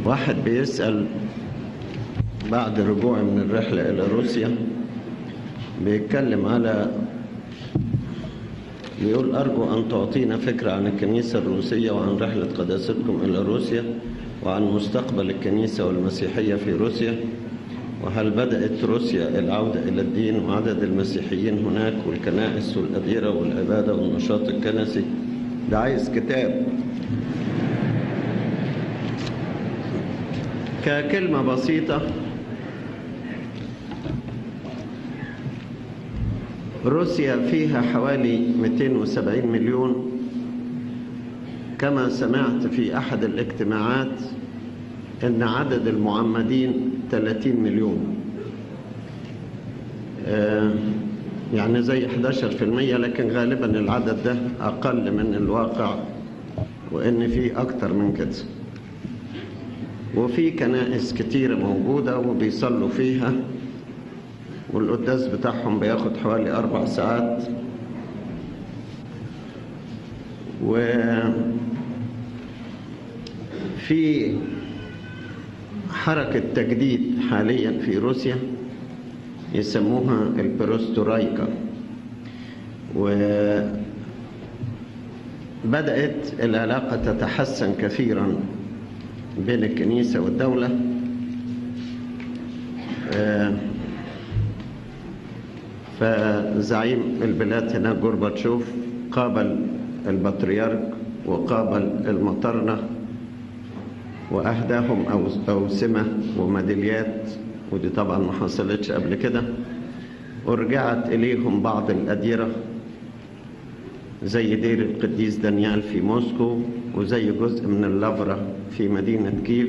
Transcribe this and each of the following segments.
واحد بيسأل بعد رجوعي من الرحلة إلى روسيا، بيتكلم بيقول: أرجو أن تعطينا فكرة عن الكنيسة الروسية وعن رحلة قداستكم إلى روسيا وعن مستقبل الكنيسة والمسيحية في روسيا، وهل بدأت روسيا العودة إلى الدين وعدد المسيحيين هناك والكنائس والأديرة والعبادة والنشاط الكنسي. ده عايز كتاب. ككلمة بسيطة، روسيا فيها حوالي 270 مليون. كما سمعت في أحد الاجتماعات أن عدد المعمدين 30 مليون، يعني زي 11%، لكن غالبا العدد ده أقل من الواقع، وإن في أكتر من كده. وفي كنائس كتيرة موجودة وبيصلوا فيها، والقداس بتاعهم بياخد حوالي 4 ساعات. وفي حركة تجديد حاليا في روسيا يسموها البروستورايكا، وبدأت العلاقة تتحسن كثيرا بين الكنيسة والدولة. فزعيم البلاد هناك جورباتشوف قابل البطريرك وقابل المطرنة وأهداهم أوسمة وميداليات، ودي طبعا ما حصلتش قبل كده. ورجعت إليهم بعض الأديرة زي دير القديس دانيال في موسكو، وزي جزء من اللافرا في مدينة كييف،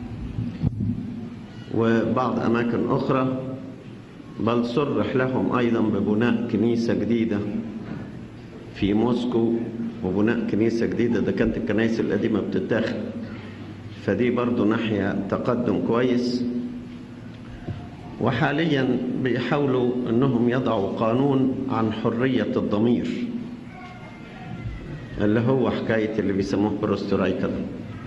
وبعض أماكن أخرى. بل صرح لهم أيضا ببناء كنيسة جديدة في موسكو، وبناء كنيسة جديدة ده كانت الكنائس القديمة بتتاخد. فدي برضو ناحية تقدم كويس. وحاليا بيحاولوا أنهم يضعوا قانون عن حرية الضمير، اللي هو حكاية اللي بيسموه بروستورايكا ده.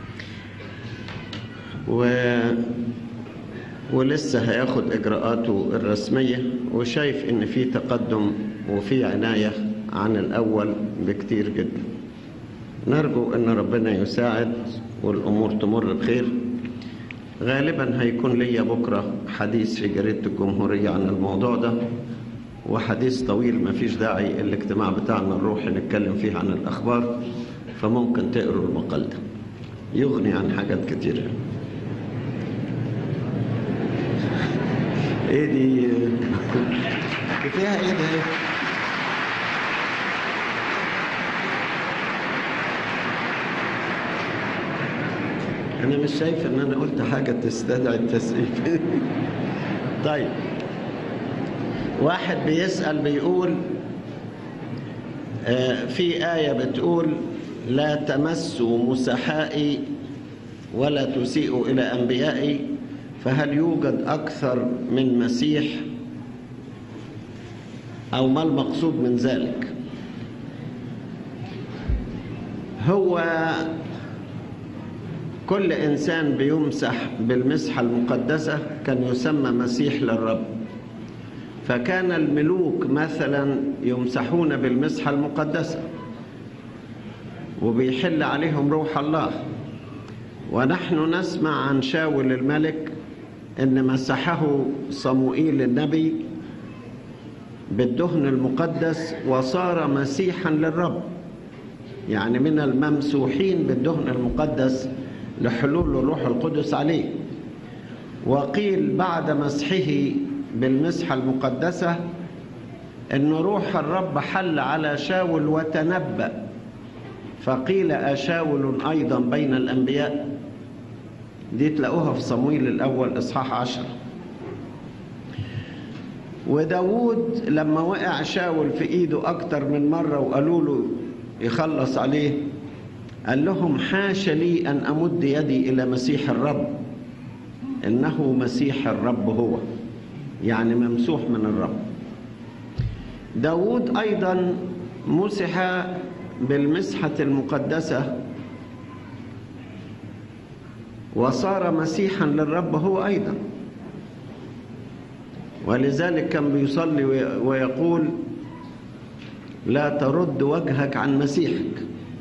ولسه هياخد إجراءاته الرسمية، وشايف إن في تقدم وفي عناية عن الأول بكتير جدا. نرجو إن ربنا يساعد والأمور تمر بخير. غالبا هيكون ليا بكرة حديث في جريدة الجمهورية عن الموضوع ده، وحديث طويل ما فيش داعي الاجتماع بتاعنا نروح نتكلم فيه عن الأخبار، فممكن تقروا المقال ده، يغني عن حاجات كتيرة. ايه دي؟ فيها ايه ده؟ انا مش شايف ان انا قلت حاجة تستدعي التسقيف. طيب، واحد بيسأل بيقول في آية بتقول: لا تمسوا مسحائي ولا تسيئوا إلى أنبيائي، فهل يوجد أكثر من مسيح، أو ما المقصود من ذلك؟ هو كل إنسان بيمسح بالمسحة المقدسة كان يسمى مسيح للرب. فكان الملوك مثلا يمسحون بالمسحة المقدسة وبيحل عليهم روح الله. ونحن نسمع عن شاول الملك إن مسحه صموئيل النبي بالدهن المقدس وصار مسيحا للرب، يعني من الممسوحين بالدهن المقدس لحلول الروح القدس عليه. وقيل بعد مسحه بالمسحة المقدسة إن روح الرب حل على شاول وتنبأ، فقيل أشاول أيضا بين الأنبياء. دي تلاقوها في صمويل الأول إصحاح 10. وداود لما وقع شاول في إيده أكتر من مرة وقالوا له يخلص عليه، قال لهم: حاش لي أن أمد يدي إلى مسيح الرب، إنه مسيح الرب هو، يعني ممسوح من الرب. داود أيضا مسح بالمسحة المقدسة وصار مسيحا للرب هو أيضا، ولذلك كان بيصلي ويقول لا ترد وجهك عن مسيحك.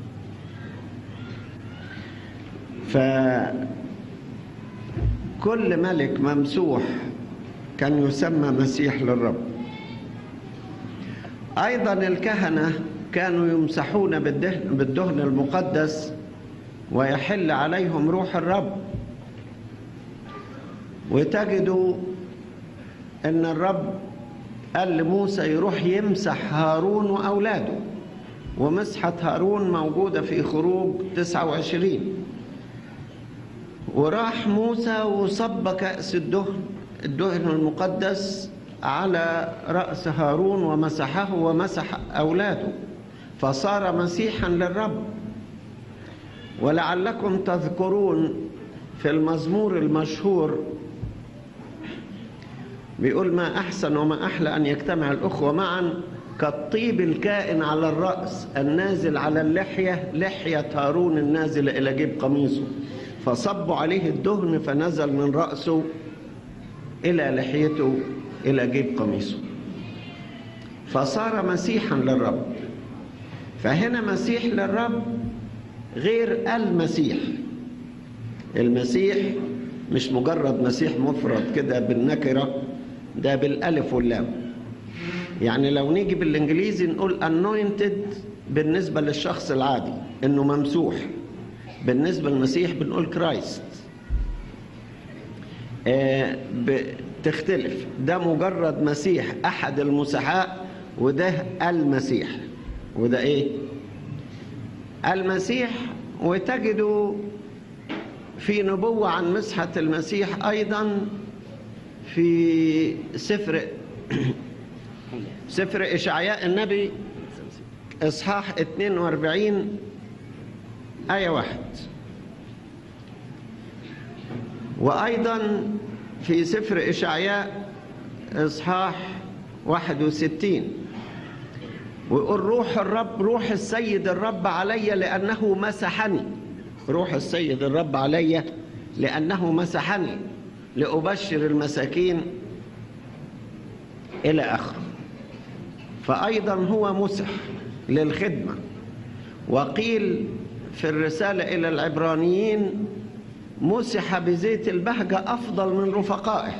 فكل ملك ممسوح كان يسمى مسيح للرب. أيضا الكهنة كانوا يمسحون بالدهن المقدس ويحل عليهم روح الرب. وتجدوا أن الرب قال لموسى يروح يمسح هارون وأولاده، ومسحة هارون موجودة في خروج 29. وراح موسى وصب كأس الدهن المقدس على رأس هارون ومسحه ومسح أولاده، فصار مسيحا للرب. ولعلكم تذكرون في المزمور المشهور بيقول ما أحسن وما أحلى أن يجتمع الأخوة معا كالطيب الكائن على الرأس النازل على اللحية، لحية هارون النازلة إلى جيب قميصه، فصبوا عليه الدهن فنزل من رأسه إلى لحيته إلى جيب قميصه، فصار مسيحا للرب. فهنا مسيح للرب غير المسيح. المسيح مش مجرد مسيح مفرد كده بالنكرة، ده بالألف واللام. يعني لو نيجي بالإنجليزي نقول anointed بالنسبة للشخص العادي إنه ممسوح، بالنسبة للمسيح بنقول كرايست. بتختلف، ده مجرد مسيح أحد المسحاء، وده المسيح، وده إيه؟ المسيح. وتجدوا في نبوة عن مسحة المسيح أيضا في سفر إشعياء النبي إصحاح 42 آية 1، وأيضا في سفر إشعياء إصحاح 61 ويقول روح الرب، روح السيد الرب علي لأنه مسحني. روح السيد الرب علي لأنه مسحني لأبشر المساكين إلى آخره. فأيضا هو مسح للخدمة. وقيل في الرسالة إلى العبرانيين مسح بزيت البهجة أفضل من رفقائه.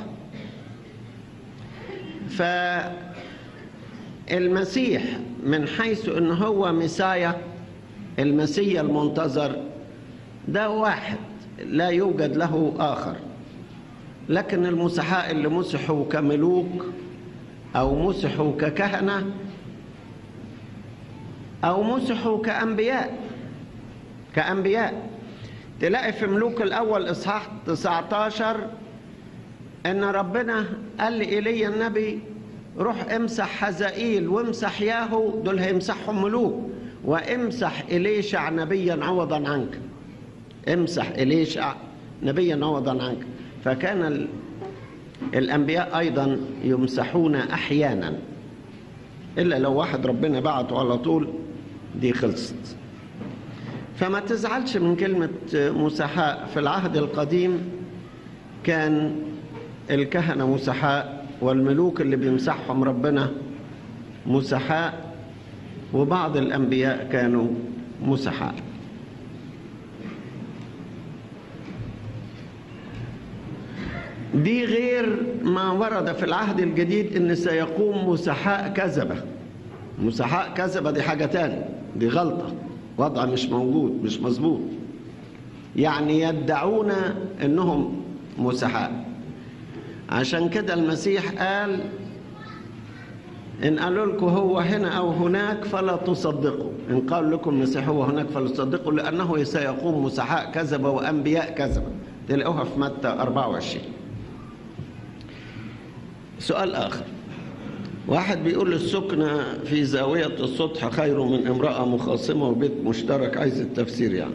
فالمسيح من حيث أنه هو مسايا، المسيا المنتظر، ده واحد لا يوجد له آخر. لكن المسحاء اللي مسحوا كملوك أو مسحوا ككهنة أو مسحوا كأنبياء، تلاقي في ملوك الأول إصحاح 19 إن ربنا قال لإيليا النبي روح امسح حزائيل وامسح ياهو، دول هيمسحهم ملوك، وامسح إليشع نبيا عوضا عنك. امسح إليشع نبيا عوضا عنك. فكان الأنبياء أيضا يمسحون أحيانا، إلا لو واحد ربنا بعته على طول دي خلصت. فما تزعلش من كلمة مسحاء. في العهد القديم كان الكهنة مسحاء، والملوك اللي بيمسحهم ربنا مسحاء، وبعض الأنبياء كانوا مسحاء. دي غير ما ورد في العهد الجديد إن سيقوم مسحاء كذبة. مسحاء كذبة دي حاجة تانية، دي غلطة، وضع مش موجود، مش مظبوط. يعني يدعون إنهم مسحاء. عشان كده المسيح قال إن قالوا لكم هو هنا أو هناك فلا تصدقوا، إن قالوا لكم المسيح هو هناك فلا تصدقوا، لأنه سيقوم مسحاء كذبة وأنبياء كذبة. تلاقوها في متى 24. سؤال آخر، واحد بيقول السكنة في زاوية السطح خير من امرأة مخاصمة وبيت مشترك، عايز التفسير يعني.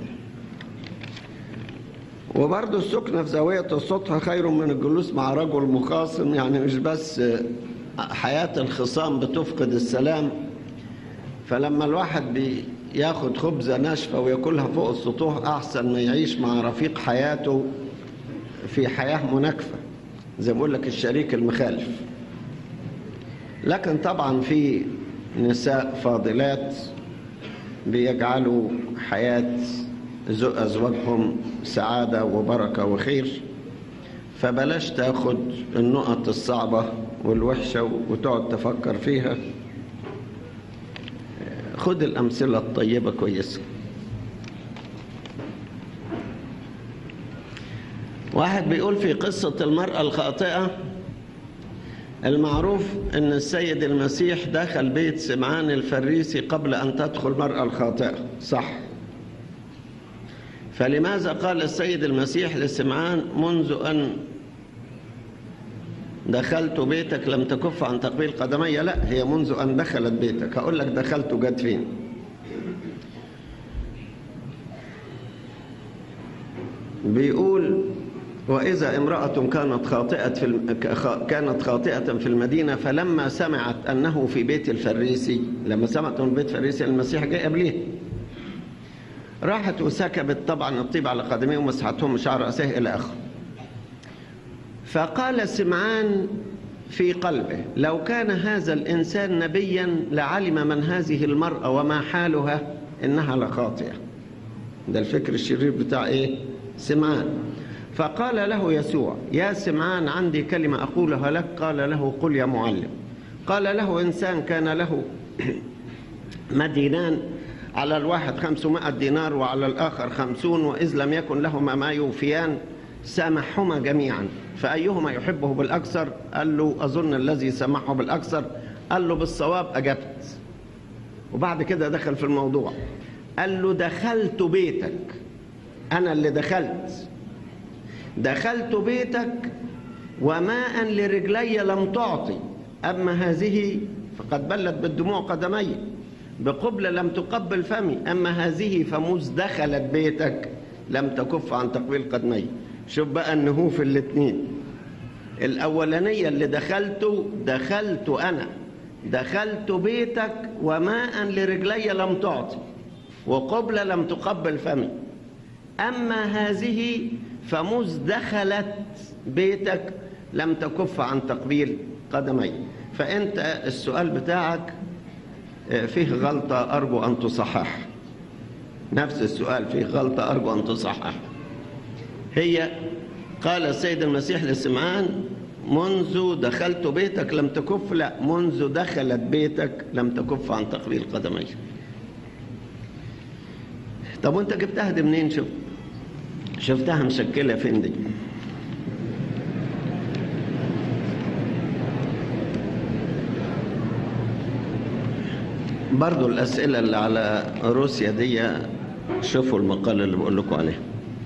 وبرضه السكنة في زاوية السطح خير من الجلوس مع رجل مخاصم. يعني مش بس حياة الخصام بتفقد السلام، فلما الواحد بياخد خبزة ناشفة وياكلها فوق السطوح أحسن ما يعيش مع رفيق حياته في حياة مناكفة، زي ما بقول لك الشريك المخالف. لكن طبعا في نساء فاضلات بيجعلوا حياة أزواجهم سعادة وبركة وخير، فبلاش تاخد النقط الصعبة والوحشة وتقعد تفكر فيها، خد الأمثلة الطيبة كويسة. واحد بيقول في قصة المرأة الخاطئة، المعروف أن السيد المسيح دخل بيت سمعان الفريسي قبل أن تدخل المرأة الخاطئة، صح؟ فلماذا قال السيد المسيح لسمعان منذ أن دخلت بيتك لم تكف عن تقبيل قدمي؟ لا، هي منذ أن دخلت بيتك. هقول لك دخلت جت فين. بيقول وإذا امرأة كانت خاطئة في المدينة، فلما سمعت أنه في بيت الفريسي، لما سمعت من بيت الفريسي المسيح جاء قبليه، راحت وسكبت طبعا الطيب على قدميه ومسحتهم شعر رأسه إلى آخره. فقال سمعان في قلبه لو كان هذا الإنسان نبيا لعلم من هذه المرأة وما حالها إنها لخاطئة. ده الفكر الشرير بتاع إيه؟ سمعان. فقال له يسوع يا سمعان عندي كلمة أقولها لك. قال له قل يا معلم. قال له إنسان كان له مدينان، على الواحد 500 دينار وعلى الآخر 50، وإذ لم يكن لهما ما يوفيان سامحهما جميعا، فأيهما يحبه بالأكثر؟ قال له أظن الذي سامحه بالأكثر. قال له بالصواب أجبت. وبعد كده دخل في الموضوع، قال له دخلت بيتك، أنا اللي دخلت بيتك وماء لرجلي لم تعطي، أما هذه فقد بلت بالدموع قدمي، بقبل لم تقبل فمي، أما هذه فمذ دخلت بيتك لم تكف عن تقبيل قدمي. شوف بقى أنه في الاثنين، الأولانية اللي دخلت أنا، دخلت بيتك وماء لرجلي لم تعطي وقبل لم تقبل فمي، أما هذه فمذ دخلت بيتك لم تكف عن تقبيل قدمي. فأنت السؤال بتاعك فيه غلطة أرجو أن تصحح. نفس السؤال فيه غلطة أرجو أن تصحح. هي قال السيد المسيح لسمعان منذ دخلت بيتك لم تكف، لا، منذ دخلت بيتك لم تكف عن تقبيل قدمي. طب وانت جبتها دي منين؟ شفتها مشكلة فين دي؟ برضو الأسئلة اللي على روسيا دي شوفوا المقال اللي بقول لكم عليه.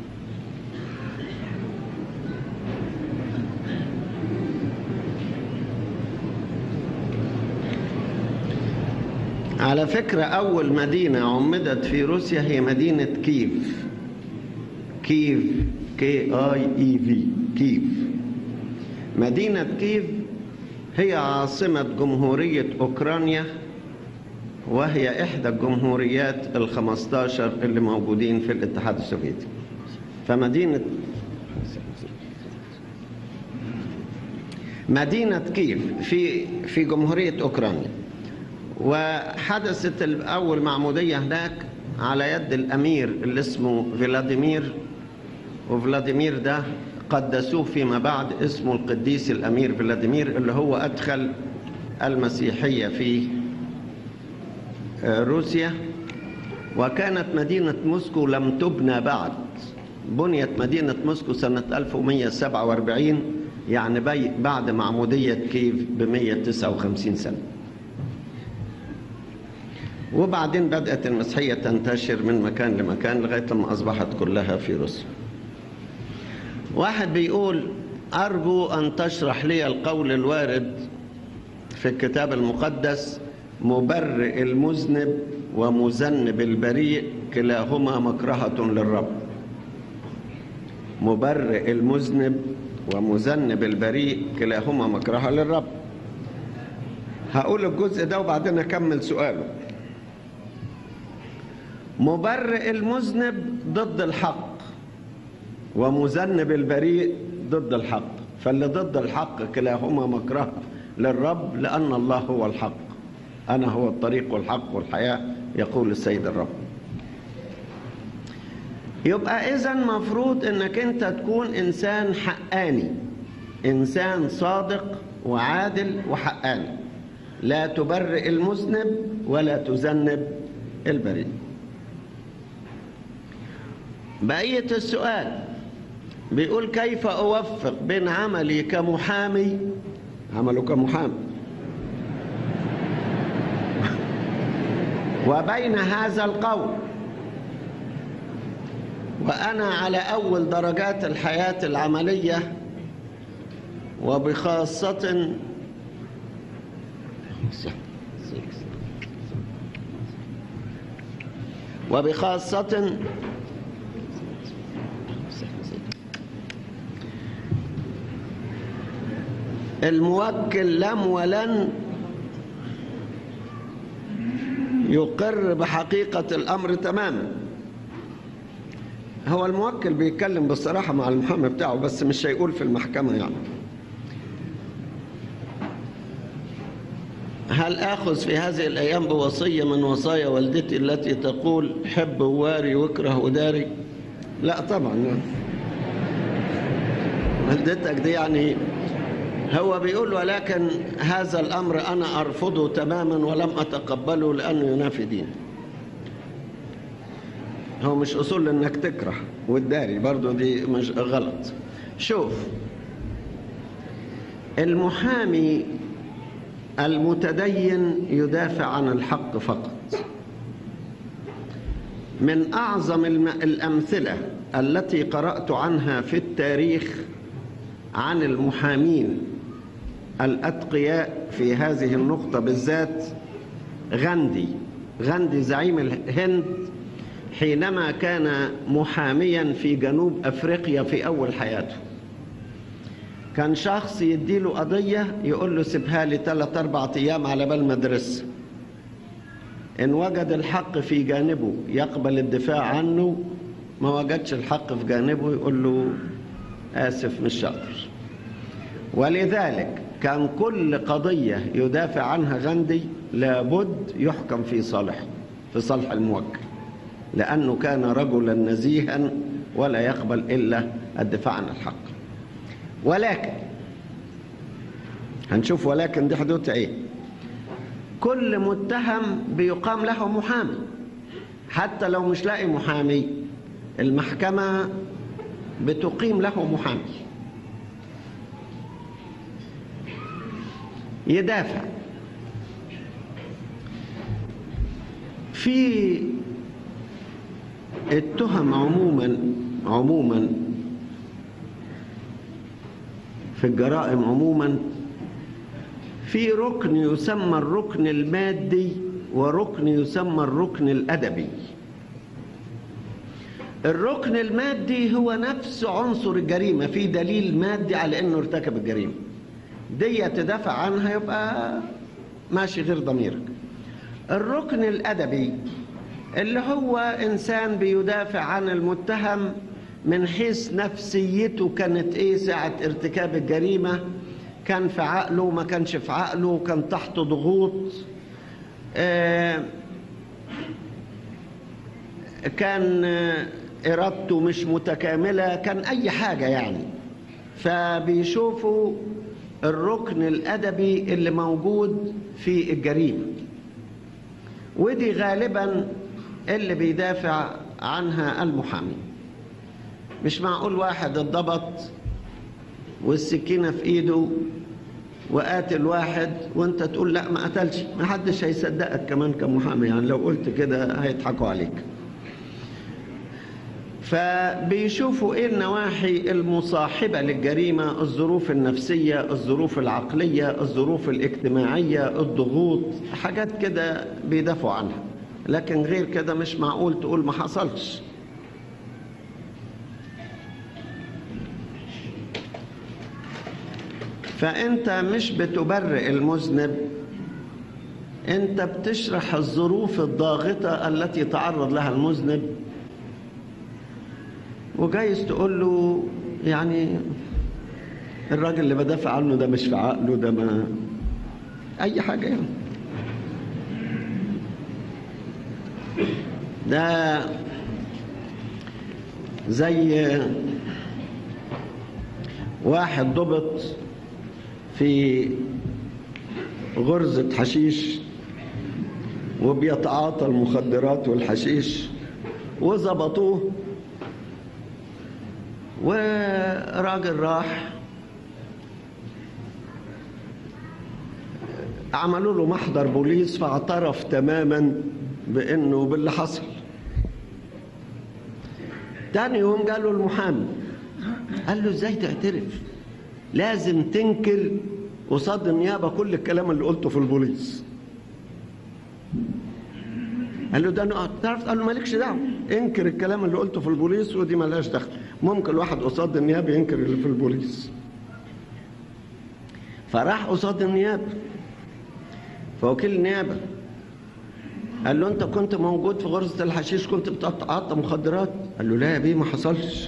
على فكرة أول مدينة عمدت في روسيا هي مدينة كييف. كييف KIEV كييف. مدينة كييف هي عاصمة جمهورية أوكرانيا، وهي إحدى الجمهوريات ال15 اللي موجودين في الاتحاد السوفيتي. فمدينة كييف في جمهورية أوكرانيا، وحدثت أول معمودية هناك على يد الأمير اللي اسمه فلاديمير، وفلاديمير ده قدسوه فيما بعد اسمه القديس الأمير فلاديمير، اللي هو أدخل المسيحية في روسيا. وكانت مدينة موسكو لم تبنى بعد، بنيت مدينة موسكو سنة 1147، يعني بعد معمودية كييف ب159 سنة. وبعدين بدأت المسيحية تنتشر من مكان لمكان لغاية لما أصبحت كلها في روسيا. واحد بيقول أرجو أن تشرح لي القول الوارد في الكتاب المقدس مبرئ المذنب ومذنب البريء كلاهما مكرهة للرب. مبرئ المذنب ومذنب البريء كلاهما مكرهة للرب. هقول الجزء ده وبعدين أكمل سؤاله. مبرئ المذنب ضد الحق، ومذنب البريء ضد الحق، فاللي ضد الحق كلاهما مكره للرب، لأن الله هو الحق. أنا هو الطريق والحق والحياة يقول السيد الرب. يبقى إذن مفروض إنك أنت تكون إنسان حقاني، إنسان صادق وعادل وحقاني، لا تبرئ المذنب ولا تذنب البريء. بقية السؤال بيقول: كيف أوفق بين عملي كمحامي، عمله كمحامي، وبين هذا القول وأنا على أول درجات الحياة العملية، وبخاصة الموكل لم ولن يقر بحقيقة الأمر تماما. هو الموكل بيتكلم بصراحة مع المحامي بتاعه، بس مش هيقول في المحكمة يعني. هل آخذ في هذه الأيام بوصية من وصايا والدتي التي تقول: حب وواري واكره وداري؟ لا طبعا، والدتك دي يعني هو بيقول: ولكن هذا الأمر أنا أرفضه تماما ولم أتقبله لأنه ينافي ديني. هو مش أصول إنك تكره والداري، برضو دي مش غلط. شوف، المحامي المتدين يدافع عن الحق فقط. من أعظم الأمثلة التي قرأت عنها في التاريخ عن المحامين الأتقياء في هذه النقطة بالذات غاندي زعيم الهند، حينما كان محاميا في جنوب أفريقيا في أول حياته. كان شخص يديله قضية يقول له: سيبها لي 3-4 أيام على بال ما أدرسها. إن وجد الحق في جانبه يقبل الدفاع عنه، ما وجدش الحق في جانبه يقول له: آسف مش شاطر. ولذلك كان كل قضية يدافع عنها غاندي لابد يحكم في صالح الموكل، لأنه كان رجلا نزيها ولا يقبل إلا الدفاع عن الحق. ولكن هنشوف ولكن دي حدودها ايه. كل متهم بيقام له محامي، حتى لو مش لاقي محامي المحكمة بتقيم له محامي يدافع. في التهم عموما في الجرائم عموما في ركن يسمى الركن المادي وركن يسمى الركن الأدبي. الركن المادي هو نفس عنصر الجريمة، في دليل مادي على أنه ارتكب الجريمة، دي تدافع عنها يبقى ماشي غير ضميرك. الركن الأدبي اللي هو إنسان بيدافع عن المتهم من حيث نفسيته كانت إيه ساعة ارتكاب الجريمة، كان في عقله ما كانش في عقله، كان تحت ضغوط، كان إرادته مش متكاملة، كان أي حاجة يعني. فبيشوفوا الركن الأدبي اللي موجود في الجريمة، ودي غالبا اللي بيدافع عنها المحامي. مش معقول واحد اتضبط والسكينة في ايده وقاتل واحد وانت تقول لا ما قتلش، ما حدش هيصدقك كمان كمحامي، يعني لو قلت كده هيضحكوا عليك. فبيشوفوا ايه النواحي المصاحبة للجريمة، الظروف النفسية، الظروف العقلية، الظروف الاجتماعية، الضغوط، حاجات كده بيدافعوا عنها. لكن غير كده مش معقول تقول ما حصلش. فأنت مش بتبرئ المذنب، أنت بتشرح الظروف الضاغطة التي تعرض لها المذنب، وجايز تقول له يعني الراجل اللي بدافع عنه ده مش في عقله، ده ما أي حاجة يعني. ده زي واحد ضبط في غرزة حشيش وبيتعاطى المخدرات والحشيش، وظبطوه، وراجل راح عملوا له محضر بوليس، فاعترف تماما بانه باللي حصل. تاني يوم قالوا المحامي، قال له ازاي تعترف؟ لازم تنكر قصاد النيابه كل الكلام اللي قلته في البوليس. قال له ده انا اعترفت. قال له مالكش دعوه، انكر الكلام اللي قلته في البوليس ودي مالهاش دخل. ممكن الواحد قصاد النيابه ينكر اللي في البوليس. فراح قصاد النيابه، فوكيل النيابه قال له انت كنت موجود في غرزه الحشيش، كنت بتتعاطى مخدرات؟ قال له لا يا بيه ما حصلش.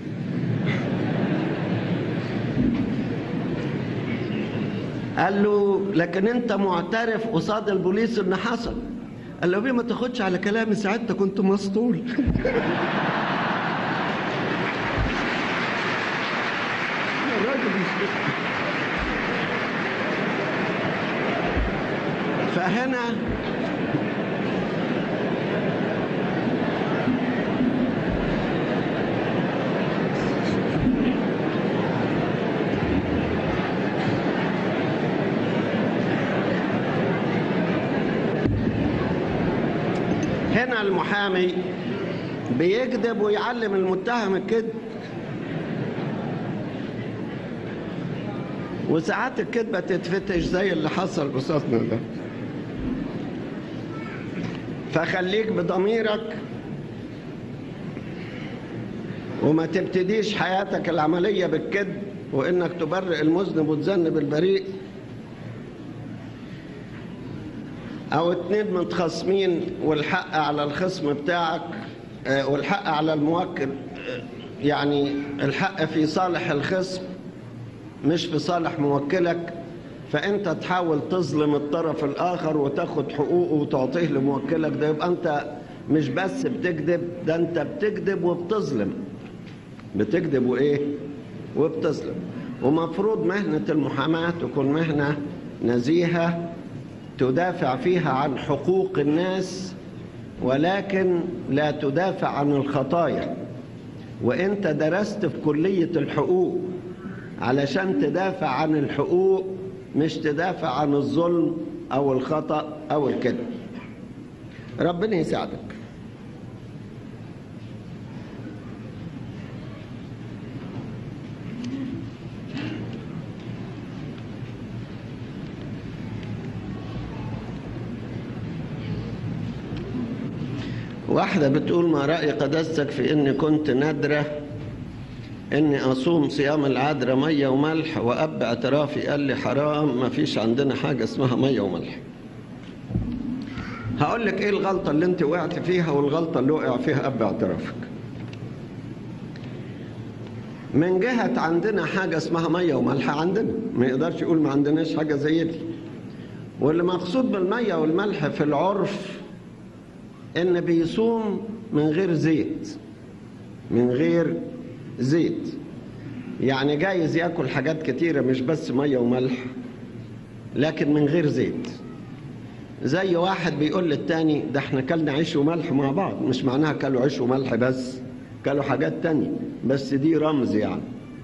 قال له لكن انت معترف قصاد البوليس ان حصل. قال له بيه ما تاخدش على كلامي، ساعتها كنت مسطول. فهنا المحامي بيكذب ويعلم المتهم الكذب، وساعات الكذبة تتفتش زي اللي حصل قصادنا ده. فخليك بضميرك وما تبتديش حياتك العملية بالكذب وإنك تبرئ المذنب وتذنب البريء. أو اتنين متخاصمين والحق على الخصم بتاعك والحق على الموكل، يعني الحق في صالح الخصم مش في صالح موكلك، فأنت تحاول تظلم الطرف الآخر وتاخد حقوقه وتعطيه لموكلك. ده يبقى أنت مش بس بتكذب، ده أنت بتكذب وبتظلم. بتكذب وإيه؟ وبتظلم. ومفروض مهنة المحاماة تكون مهنة نزيهة تدافع فيها عن حقوق الناس، ولكن لا تدافع عن الخطايا. وانت درست في كلية الحقوق علشان تدافع عن الحقوق، مش تدافع عن الظلم او الخطأ او الكذب. ربنا يساعدك. واحدة بتقول ما رأي قداستك في إني كنت نادرة إني أصوم صيام العذراء مية وملح، وأب اعترافي قال لي حرام، ما فيش عندنا حاجة اسمها مية وملح. هقول لك إيه الغلطة اللي أنت وقعت فيها والغلطة اللي وقع فيها أب اعترافك. من جهة عندنا حاجة اسمها مية وملح، عندنا، ما يقدرش يقول ما عندناش حاجة زي دي. واللي مقصود بالمية والملح في العرف إن بيصوم من غير زيت، من غير زيت. يعني جايز ياكل حاجات كتيرة مش بس مية وملح، لكن من غير زيت. زي واحد بيقول للتاني ده احنا كلنا عيش وملح مع بعض، مش معناها كلوا عيش وملح بس، كلوا حاجات تانية، بس دي رمز يعني.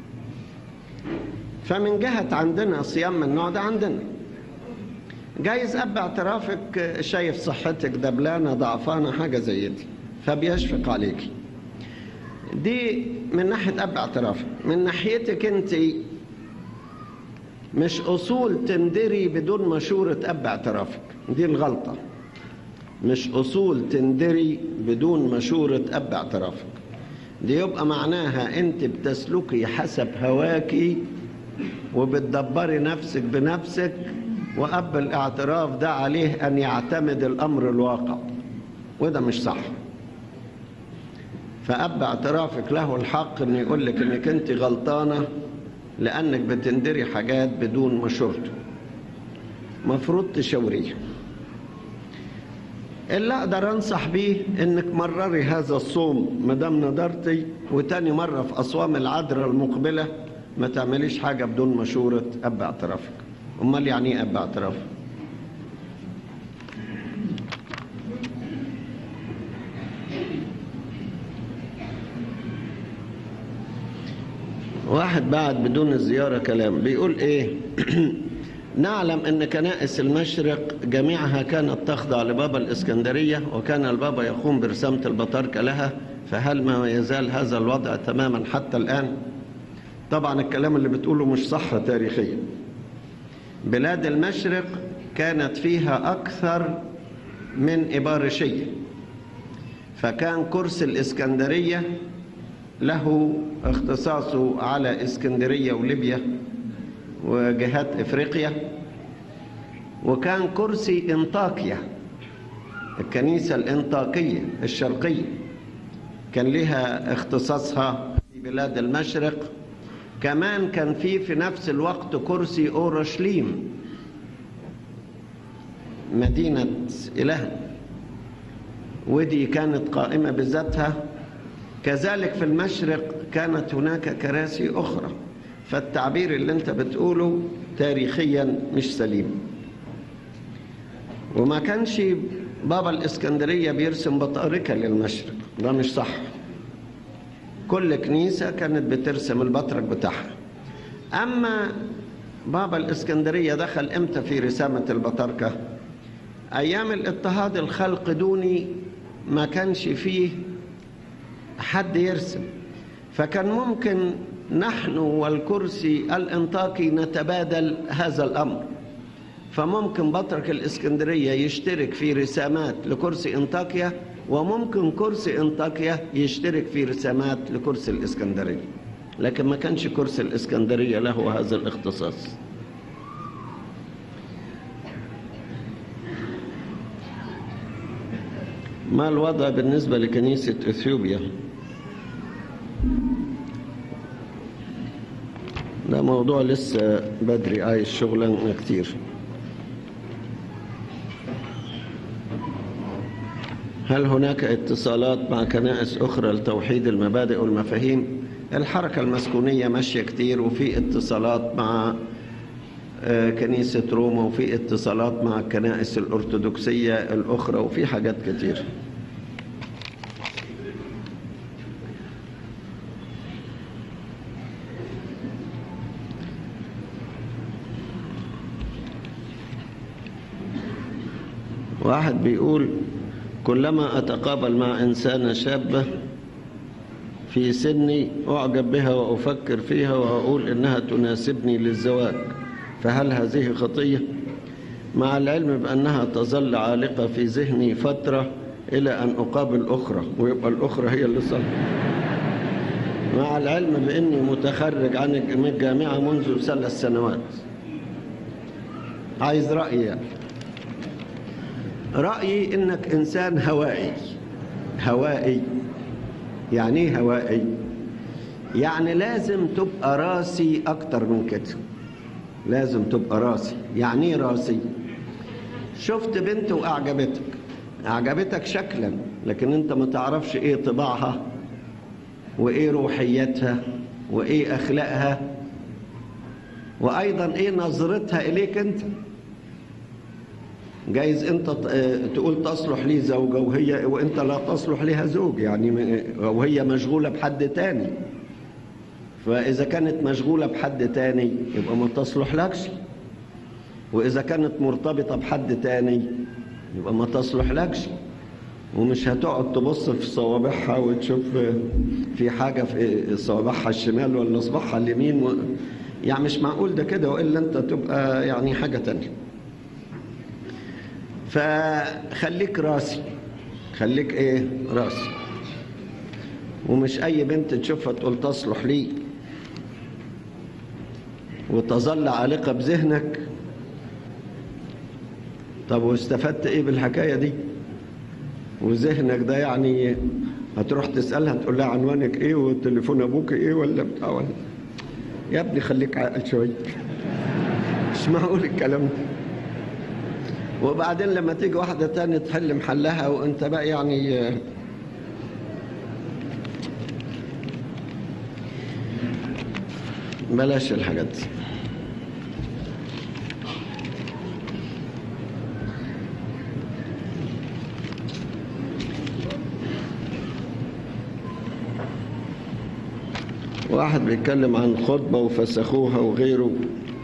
فمن جهة عندنا صيام من النوع ده عندنا. جايز أب اعترافك شايف صحتك دبلانة ضعفانة حاجة زي دي، فبيشفق عليك. دي من ناحية أب اعترافك. من ناحيتك أنت مش أصول تندري بدون مشورة أب اعترافك، دي الغلطة. مش أصول تندري بدون مشورة أب اعترافك. دي يبقى معناها أنت بتسلكي حسب هواكي وبتدبري نفسك بنفسك، وأب الاعتراف ده عليه أن يعتمد الأمر الواقع، وده مش صح. فأب اعترافك له الحق أن يقول لك أنك أنت غلطانة لأنك بتندري حاجات بدون مشورته، مفروض تشاوريه. اللي أقدر أنصح بيه إنك مرري هذا الصوم مدام نظرتي، وتاني مرة في أصوام العذراء المقبلة ما تعمليش حاجة بدون مشورة أب اعترافك. أمال يعني إيه أب اعتراف؟ واحد بعد بدون الزيارة كلام بيقول إيه؟ نعلم أن كنائس المشرق جميعها كانت تخضع لبابا الإسكندرية، وكان البابا يقوم برسامة البطاركة لها، فهل ما يزال هذا الوضع تماما حتى الآن؟ طبعا الكلام اللي بتقوله مش صح تاريخيا. بلاد المشرق كانت فيها أكثر من إبارشية، فكان كرسي الإسكندرية له اختصاصه على إسكندرية وليبيا وجهات إفريقيا، وكان كرسي انطاكيا الكنيسة الانطاكية الشرقية كان لها اختصاصها في بلاد المشرق. كمان كان في نفس الوقت كرسي أورشليم مدينة إله، ودي كانت قائمة بذاتها. كذلك في المشرق كانت هناك كراسي أخرى، فالتعبير اللي انت بتقوله تاريخيا مش سليم. وما كانش بابا الإسكندرية بيرسم بطاركة للمشرق، ده مش صح. كل كنيسة كانت بترسم البطرك بتاعها. أما بابا الإسكندرية دخل امتى في رسامة البطاركة؟ أيام الاضطهاد الخلقدوني ما كانش فيه حد يرسم، فكان ممكن نحن والكرسي الانطاكي نتبادل هذا الأمر. فممكن بطرك الإسكندرية يشترك في رسامات لكرسي انطاكيا، وممكن كرسي انطاكيا يشترك في رسامات لكرسي الإسكندرية، لكن ما كانش كرسي الإسكندرية له هذا الاختصاص. ما الوضع بالنسبة لكنيسة إثيوبيا؟ ده موضوع لسه بدري، عايز شغلنا كتير. هل هناك اتصالات مع كنائس أخرى لتوحيد المبادئ والمفاهيم؟ الحركة المسكونية ماشية كتير، وفي اتصالات مع كنيسة روما، وفي اتصالات مع الكنائس الأرثوذكسية الأخرى، وفي حاجات كتير. واحد بيقول كلما أتقابل مع إنسانة شابة في سني أعجب بها وأفكر فيها وأقول إنها تناسبني للزواج، فهل هذه خطية؟ مع العلم بأنها تظل عالقة في ذهني فترة إلى أن أقابل أخرى، ويبقى الأخرى هي اللي صلت. مع العلم بأني متخرج عن الجامعة منذ 3 سنوات. عايز رأيي يعني. رأيي إنك إنسان هوائي. هوائي يعني إيه هوائي؟ يعني لازم تبقى راسي أكتر من كده. لازم تبقى راسي. يعني إيه راسي؟ شفت بنت وأعجبتك، أعجبتك شكلا، لكن أنت ما تعرفش إيه طباعها وإيه روحيتها وإيه أخلاقها، وأيضا إيه نظرتها إليك أنت. جايز أنت تقول تصلح لي زوجة وأنت لا تصلح لها زوج، يعني وهي مشغولة بحد تاني. فإذا كانت مشغولة بحد تاني يبقى ما تصلح لكش، وإذا كانت مرتبطة بحد تاني يبقى ما تصلح لكش. ومش هتقعد تبص في صوابعها وتشوف في حاجة في صوابعها الشمال ولا صباعها اليمين يعني مش معقول ده كده، وإلا أنت تبقى يعني حاجة تانية. فخليك راسي، خليك إيه راسي، ومش أي بنت تشوفها تقول تصلح لي وتظل عالقة بذهنك. طب واستفدت إيه بالحكاية دي؟ وذهنك ده يعني هتروح تسألها تقول لها عنوانك إيه وتليفون أبوك إيه ولا بتاع ولا يا ابني خليك عاقل شوية، مش معقول الكلام ده. وبعدين لما تيجي واحدة تانية تحل محلها وانت بقى يعني بلاش الحاجات دي. واحد بيتكلم عن خطبة وفسخوها وغيره،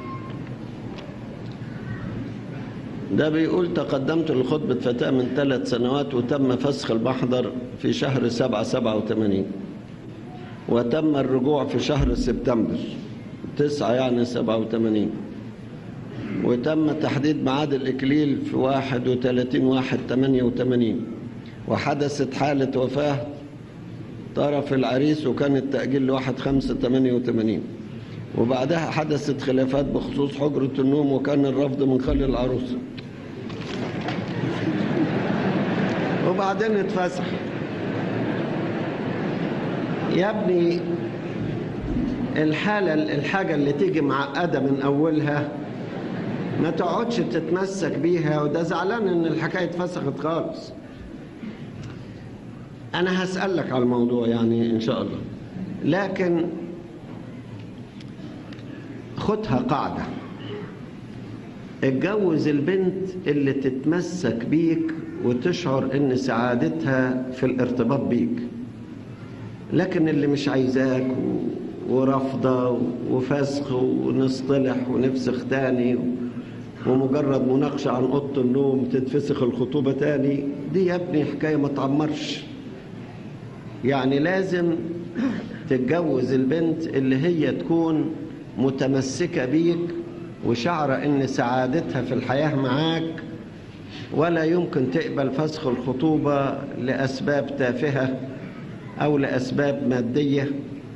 ده بيقول تقدمت لخطبة فتاة من 3 سنوات وتم فسخ المحضر في شهر 7/87، وتم الرجوع في شهر سبتمبر 9 يعني 87، وتم تحديد ميعاد الإكليل في 31/1/88، وحدثت حالة وفاة طرف العريس وكان التأجيل ل1/5/88، وبعدها حدثت خلافات بخصوص حجرة النوم وكان الرفض من خلال العروسة، وبعدين اتفسخ. يا ابني الحاجة اللي تيجي معقدة من أولها ما تقعدش تتمسك بيها، وده زعلان إن الحكاية اتفسخت خالص. أنا هسألك على الموضوع يعني إن شاء الله، لكن خدها قاعدة: اتجوز البنت اللي تتمسك بيك وتشعر إن سعادتها في الارتباط بيك، لكن اللي مش عايزاك ورفضة وفسخ ونصطلح ونفسخ تاني ومجرد مناقشة عن أوضة النوم تتفسخ الخطوبة تاني، دي يا ابني حكاية ما تعمرش. يعني لازم تتجوز البنت اللي هي تكون متمسكة بيك وشعر إن سعادتها في الحياة معاك، ولا يمكن تقبل فسخ الخطوبة لأسباب تافهة أو لأسباب مادية.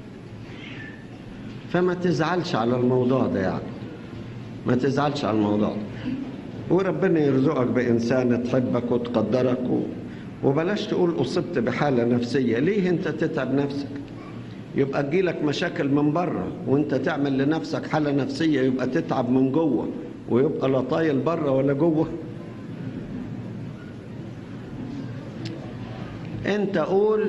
فما تزعلش على الموضوع ده، يعني ما تزعلش على الموضوع ده، وربنا يرزقك بإنسانة تحبك وتقدرك وبلاش تقول أصبت بحالة نفسية. ليه أنت تتعب نفسك؟ يبقى تجيلك مشاكل من بره وأنت تعمل لنفسك حالة نفسية، يبقى تتعب من جوه ويبقى لا طايل بره ولا جوه. أنت قول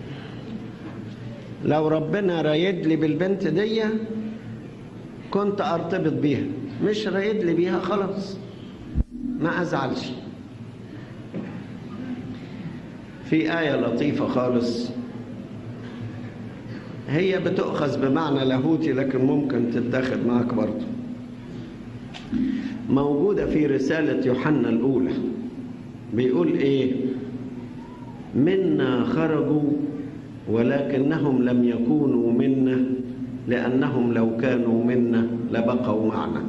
لو ربنا رايد لي بالبنت دي كنت أرتبط بيها، مش رايد لي بيها خلاص ما أزعلش. في آية لطيفة خالص، هي بتؤخذ بمعنى لاهوتي لكن ممكن تتاخد معك برضه، موجودة في رسالة يوحنا الأولى. بيقول إيه؟ منا خرجوا ولكنهم لم يكونوا منا، لأنهم لو كانوا منا لبقوا معنا.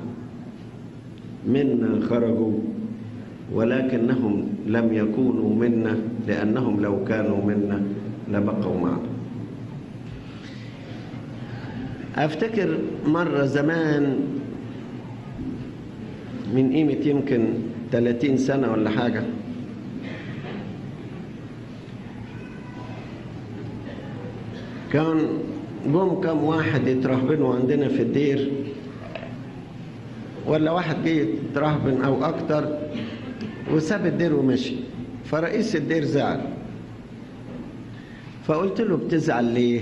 منا خرجوا ولكنهم لم يكونوا منا، لأنهم لو كانوا منا لبقوا معنا. أفتكر مرة زمان من قيمة يمكن 30 سنة ولا حاجة، كان جم كم واحد يترهبنوا عندنا في الدير، ولا واحد جه يترهبن أو أكتر وساب الدير ومشي. فرئيس الدير زعل، فقلت له بتزعل ليه؟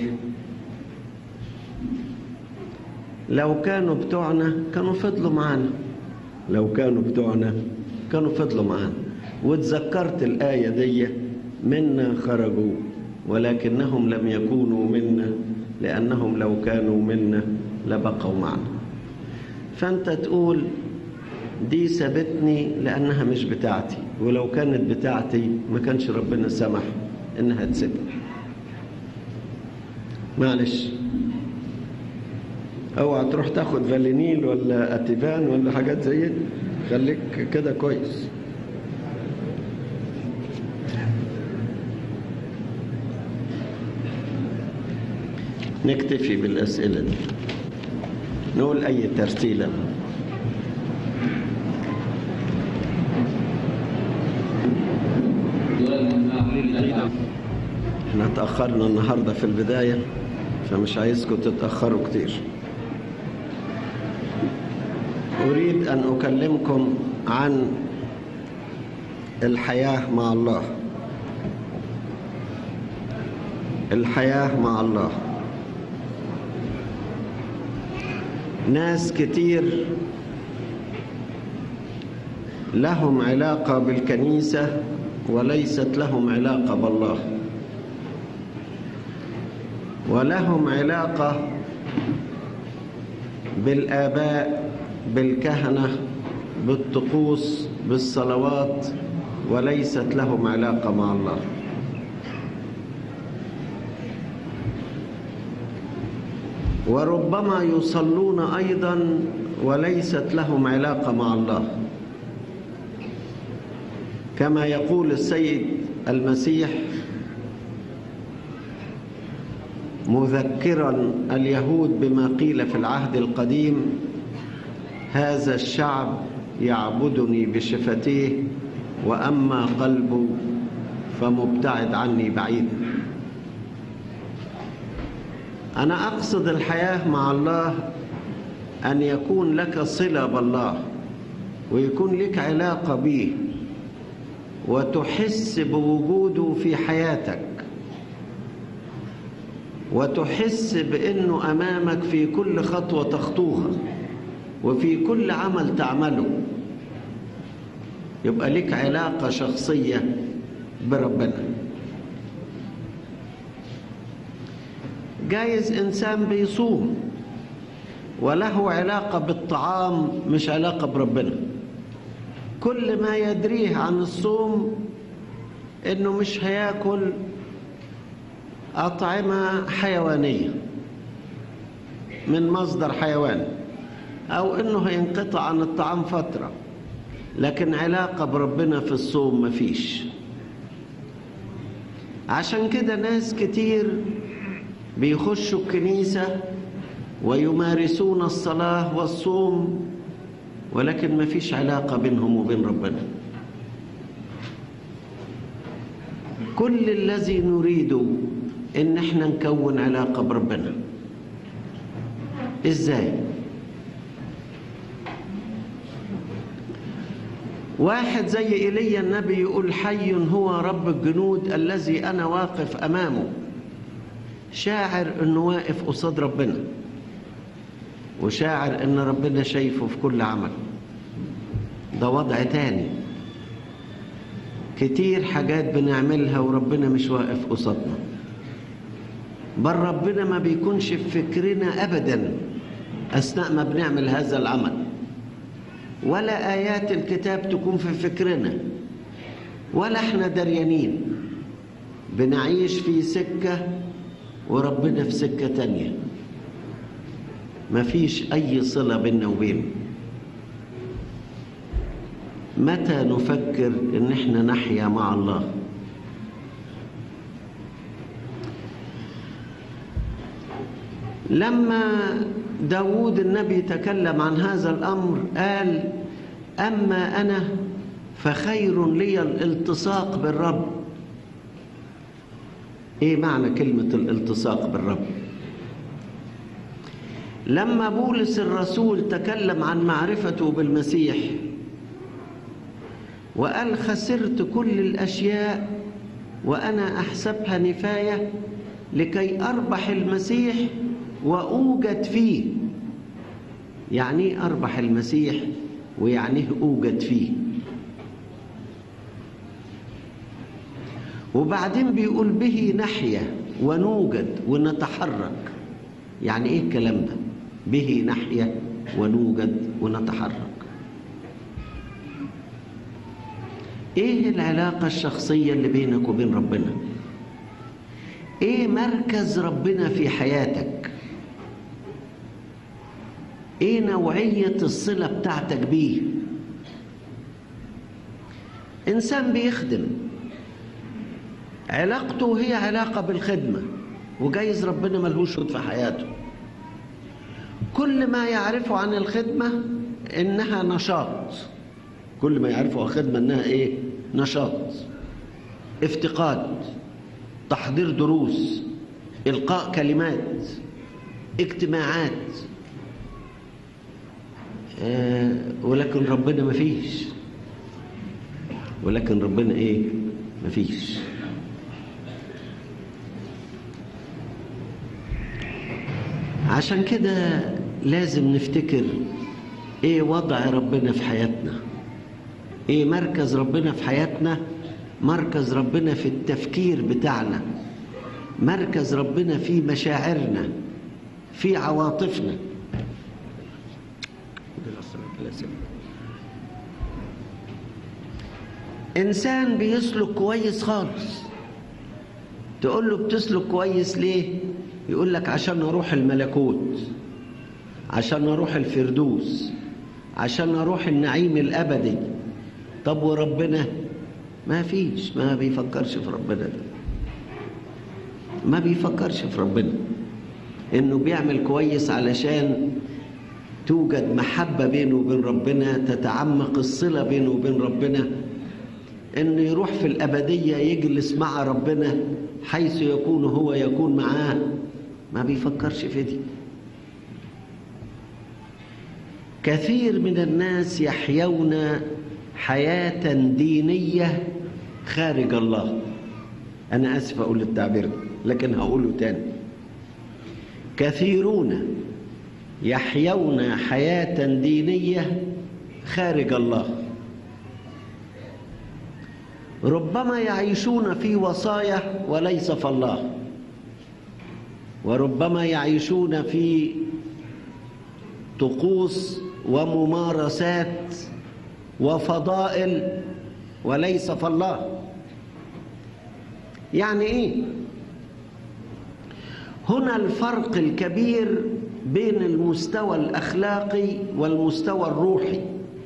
لو كانوا بتوعنا كانوا فضلوا معانا، لو كانوا بتوعنا كانوا فضلوا معانا. واتذكرت الآية دي: منا خرجوا ولكنهم لم يكونوا منا، لأنهم لو كانوا منا لبقوا معنا. فأنت تقول دي سابتني لأنها مش بتاعتي، ولو كانت بتاعتي ما كانش ربنا سمح إنها تسيبني. معلش، اوعى تروح تاخد فالينيل ولا اتيفان ولا حاجات زي دي، خليك كده كويس. نكتفي بالأسئلة دي، نقول أي ترتيلة. احنا تأخرنا النهاردة في البداية، فمش عايزكم تتأخروا كتير. أريد أن أكلمكم عن الحياة مع الله. الحياة مع الله. ناس كتير لهم علاقة بالكنيسة وليست لهم علاقة بالله، ولهم علاقة بالآباء، بالكهنة، بالطقوس، بالصلوات، وليست لهم علاقة مع الله. وربما يصلون أيضا وليست لهم علاقة مع الله، كما يقول السيد المسيح مذكرا اليهود بما قيل في العهد القديم: هذا الشعب يعبدني بشفتيه وأما قلبه فمبتعد عني بعيدا. أنا أقصد الحياة مع الله أن يكون لك صلة بالله، ويكون لك علاقة به، وتحس بوجوده في حياتك، وتحس بأنه أمامك في كل خطوة تخطوها وفي كل عمل تعمله. يبقى لك علاقة شخصية بربنا. جايز إنسان بيصوم وله علاقة بالطعام مش علاقة بربنا، كل ما يدريه عن الصوم إنه مش هياكل أطعمة حيوانية من مصدر حيواني، أو إنه هينقطع عن الطعام فترة، لكن علاقة بربنا في الصوم مفيش. عشان كده ناس كتير بيخشوا الكنيسة ويمارسون الصلاة والصوم، ولكن مفيش علاقة بينهم وبين ربنا. كل الذي نريده إن احنا نكون علاقة بربنا. إزاي؟ واحد زي إيليا النبي يقول: حي هو رب الجنود الذي أنا واقف أمامه، شاعر إنه واقف قصاد ربنا، وشاعر إن ربنا شايفه في كل عمل. ده وضع تاني. كتير حاجات بنعملها وربنا مش واقف قصادنا، بل ربنا ما بيكونش في فكرنا أبدا أثناء ما بنعمل هذا العمل، ولا آيات الكتاب تكون في فكرنا، ولا احنا دريانين. بنعيش في سكة وربنا في سكة تانية، مفيش أي صلة بيننا وبينه. متى نفكر إن احنا نحيا مع الله؟ لما داود النبي تكلم عن هذا الأمر قال: أما أنا فخير لي الالتصاق بالرب. إيه معنى كلمة الالتصاق بالرب؟ لما بولس الرسول تكلم عن معرفته بالمسيح وقال: خسرت كل الأشياء وأنا أحسبها نفاية لكي أربح المسيح وأوجد فيه. يعني أربح المسيح ويعنيه أوجد فيه. وبعدين بيقول: به نحيا ونوجد ونتحرك. يعني إيه الكلام ده؟ به نحيا ونوجد ونتحرك. إيه العلاقة الشخصية اللي بينك وبين ربنا؟ إيه مركز ربنا في حياتك؟ إيه نوعية الصلة بتاعتك بيه؟ إنسان بيخدم، علاقته هي علاقة بالخدمة، وجايز ربنا ملهوش وجود في حياته. كل ما يعرفه عن الخدمة إنها نشاط، كل ما يعرفه عن الخدمة إنها إيه؟ نشاط، افتقاد، تحضير دروس، إلقاء كلمات، اجتماعات. ولكن ربنا ما فيش، ولكن ربنا ايه؟ ما فيش. عشان كده لازم نفتكر ايه وضع ربنا في حياتنا، ايه مركز ربنا في حياتنا. مركز ربنا في التفكير بتاعنا، مركز ربنا في مشاعرنا، في عواطفنا. إنسان بيسلك كويس خالص، تقول له بتسلك كويس ليه؟ يقول لك عشان أروح الملكوت، عشان أروح الفردوس، عشان أروح النعيم الأبدي. طب وربنا؟ ما فيش، ما بيفكرش في ربنا ده، ما بيفكرش في ربنا إنه بيعمل كويس علشان توجد محبة بينه وبين ربنا، تتعمق الصلة بينه وبين ربنا، إنه يروح في الأبدية يجلس مع ربنا حيث يكون هو يكون معاه. ما بيفكرش في دي. كثير من الناس يحيون حياة دينية خارج الله. أنا آسف أقول التعبير ده لكن هقوله تاني. كثيرون يحيون حياة دينية خارج الله، ربما يعيشون في وصايا وليس في الله، وربما يعيشون في طقوس وممارسات وفضائل وليس في الله. يعني ايه؟ هنا الفرق الكبير بين المستوى الأخلاقي والمستوى الروحي.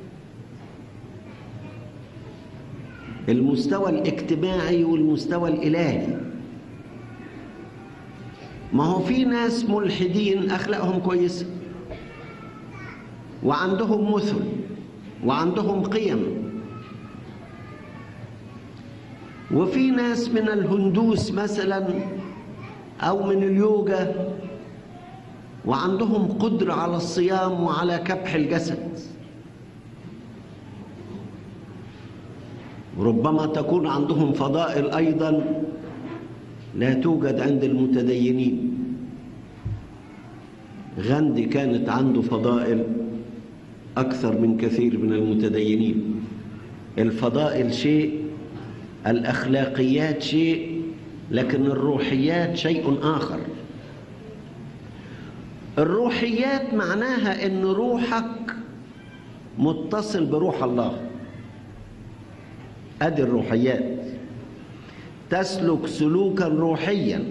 المستوى الاجتماعي والمستوى الإلهي. ما هو في ناس ملحدين أخلاقهم كويسة وعندهم مثل وعندهم قيم، وفي ناس من الهندوس مثلا أو من اليوجا وعندهم قدرة على الصيام وعلى كبح الجسد. وربما تكون عندهم فضائل أيضا لا توجد عند المتدينين. غاندي كانت عنده فضائل أكثر من كثير من المتدينين. الفضائل شيء، الأخلاقيات شيء، لكن الروحيات شيء آخر. الروحيات معناها إن روحك متصل بروح الله. أدي الروحيات، تسلك سلوكا روحيا،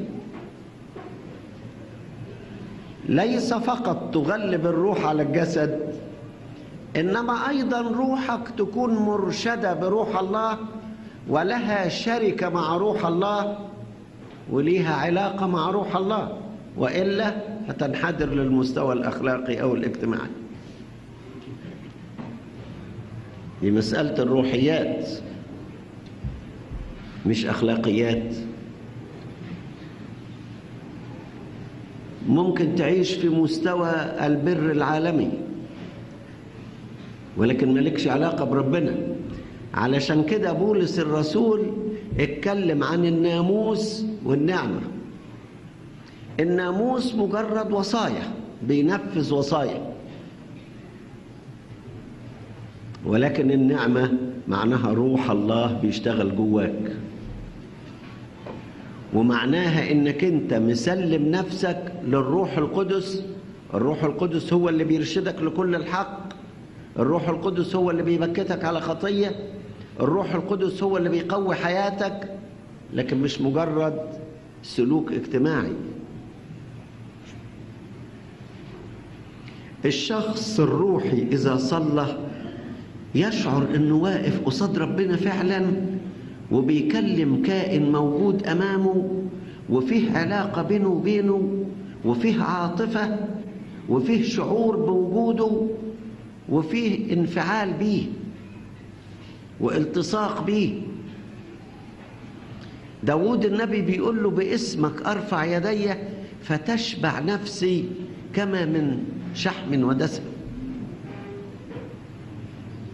ليس فقط تغلب الروح على الجسد، إنما أيضا روحك تكون مرشدة بروح الله ولها شركة مع روح الله وليها علاقة مع روح الله، وإلا هتنحدر للمستوى الأخلاقي أو الاجتماعي. دي مسألة الروحيات مش أخلاقيات. ممكن تعيش في مستوى البر العالمي ولكن مالكش علاقة بربنا. علشان كده بولس الرسول اتكلم عن الناموس والنعمة. الناموس مجرد وصايا، بينفذ وصايا، ولكن النعمة معناها روح الله بيشتغل جواك، ومعناها انك انت مسلم نفسك للروح القدس. الروح القدس هو اللي بيرشدك لكل الحق، الروح القدس هو اللي بيبكتك على خطية، الروح القدس هو اللي بيقوي حياتك، لكن مش مجرد سلوك اجتماعي. الشخص الروحي إذا صلى يشعر أنه واقف قصاد ربنا فعلا وبيكلم كائن موجود أمامه، وفيه علاقة بينه وبينه، وفيه عاطفة، وفيه شعور بوجوده، وفيه انفعال بيه والتصاق بيه. داود النبي بيقول له باسمك أرفع يدي فتشبع نفسي كما من شحم ودسم.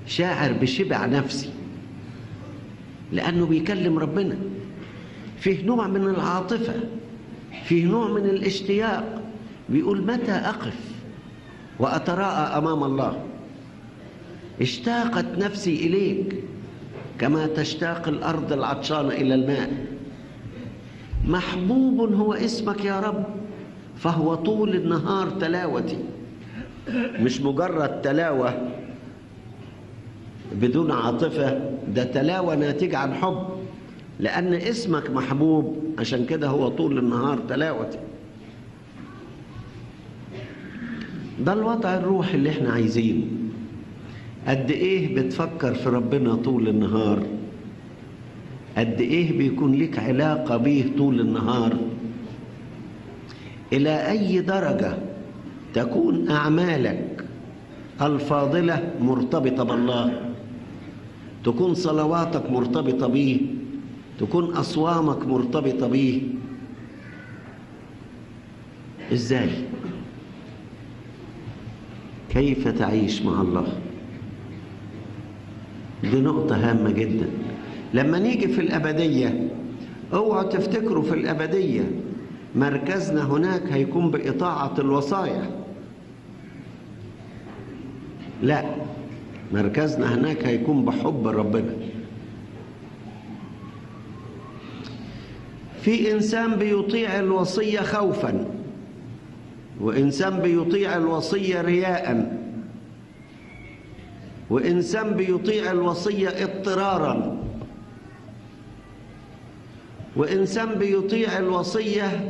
شاعر بشبع نفسي، لأنه بيكلم ربنا. فيه نوع من العاطفة، فيه نوع من الاشتياق، بيقول متى أقف وأتراءى أمام الله؟ اشتاقت نفسي إليك كما تشتاق الأرض العطشانة إلى الماء. محبوب هو اسمك يا رب، فهو طول النهار تلاوتي. مش مجرد تلاوة بدون عاطفة، ده تلاوة ناتجة عن حب، لأن اسمك محبوب، عشان كده هو طول النهار تلاوتي. ده الوضع الروحي اللي احنا عايزينه. قد ايه بتفكر في ربنا طول النهار؟ قد ايه بيكون لك علاقة بيه طول النهار؟ إلى أي درجة تكون أعمالك الفاضلة مرتبطة بالله، تكون صلواتك مرتبطة بيه، تكون أصوامك مرتبطة بيه؟ إزاي؟ كيف تعيش مع الله؟ دي نقطة هامة جدا. لما نيجي في الأبدية، اوعوا تفتكروا في الأبدية مركزنا هناك هيكون بإطاعة الوصايا. لا، مركزنا هناك هيكون بحب ربنا. في إنسان بيطيع الوصية خوفا، وإنسان بيطيع الوصية رياء، وإنسان بيطيع الوصية اضطرارا، وإنسان بيطيع الوصية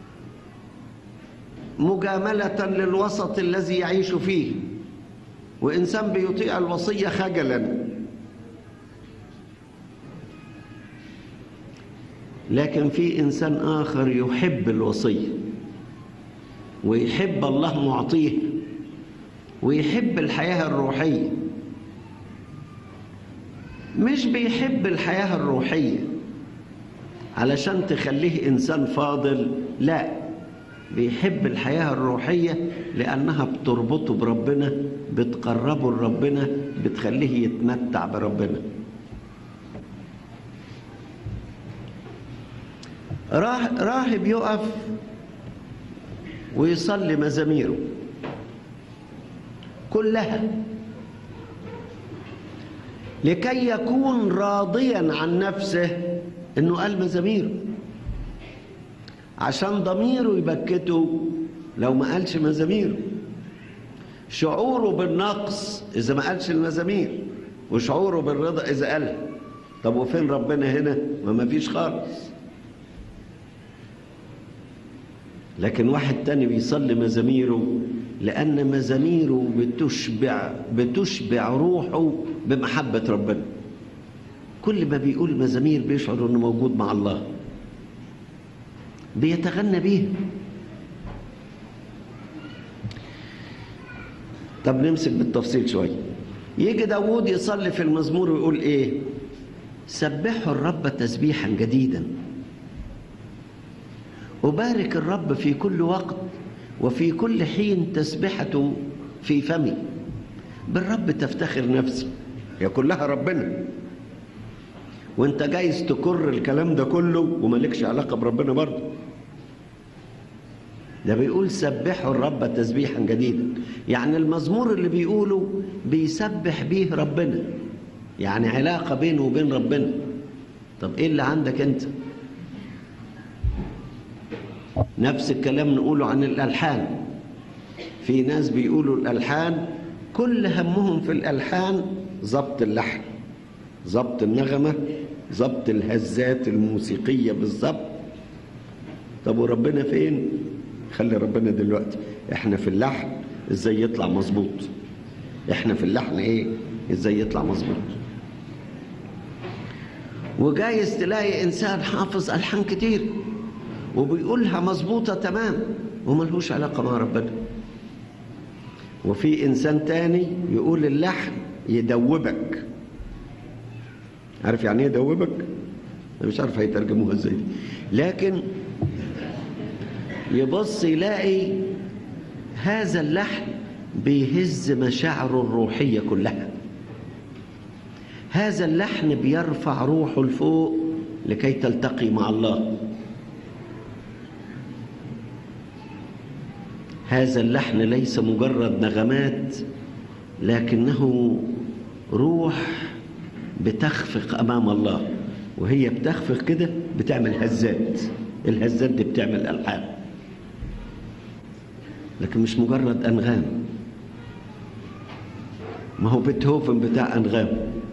مجاملة للوسط الذي يعيش فيه، وإنسان بيطيع الوصية خجلا. لكن في إنسان آخر يحب الوصية ويحب الله معطيه ويحب الحياة الروحية. مش بيحب الحياة الروحية علشان تخليه إنسان فاضل، لا، بيحب الحياة الروحية لأنها بتربطه بربنا، بتقربه لربنا، بتخليه يتمتع بربنا. راهب يقف ويصلي مزاميره كلها لكي يكون راضيا عن نفسه انه قال مزاميره، عشان ضميره يبكته لو ما قالش مزاميره، شعوره بالنقص اذا ما قالش المزامير، وشعوره بالرضا اذا قالها. طب وفين ربنا هنا؟ ما فيش خالص. لكن واحد تاني بيصلي مزاميره لأن مزاميره بتشبع روحه بمحبة ربنا. كل ما بيقول مزامير بيشعر أنه موجود مع الله، بيتغنى بيها. طب نمسك بالتفصيل شوية. يجي داود يصلي في المزمور ويقول إيه؟ سبحوا الرب تسبيحا جديدا، أبارك الرب في كل وقت وفي كل حين تسبحته في فمي. بالرب تفتخر نفسي، هي كلها ربنا، وانت جايز تكر الكلام ده كله ومالكش علاقة بربنا برضه. ده بيقول سبحوا الرب تسبيحا جديدا، يعني المزمور اللي بيقوله بيسبح بيه ربنا، يعني علاقة بينه وبين ربنا. طب ايه اللي عندك انت؟ نفس الكلام نقوله عن الألحان. في ناس بيقولوا الألحان كل همهم في الألحان ضبط اللحن، ضبط النغمة، ضبط الهزات الموسيقية بالضبط. طب وربنا فين؟ خلي ربنا دلوقتي. احنا في اللحن ازاي يطلع مظبوط، احنا في اللحن ايه ازاي يطلع مظبوط. وجايز تلاقي انسان حافظ ألحان كتير وبيقولها مظبوطة تمام وملهوش علاقة مع ربنا. وفي إنسان تاني يقول اللحن يدوبك. عارف يعني ايه يدوبك؟ أنا مش عارف هيترجموها ازاي، لكن يبص يلاقي هذا اللحن بيهز مشاعره الروحية كلها، هذا اللحن بيرفع روحه لفوق لكي تلتقي مع الله. هذا اللحن ليس مجرد نغمات، لكنه روح بتخفق أمام الله، وهي بتخفق كده بتعمل هزات. الهزات دي بتعمل ألحان، لكن مش مجرد أنغام. ما هو بيتهوفن بتاع أنغام،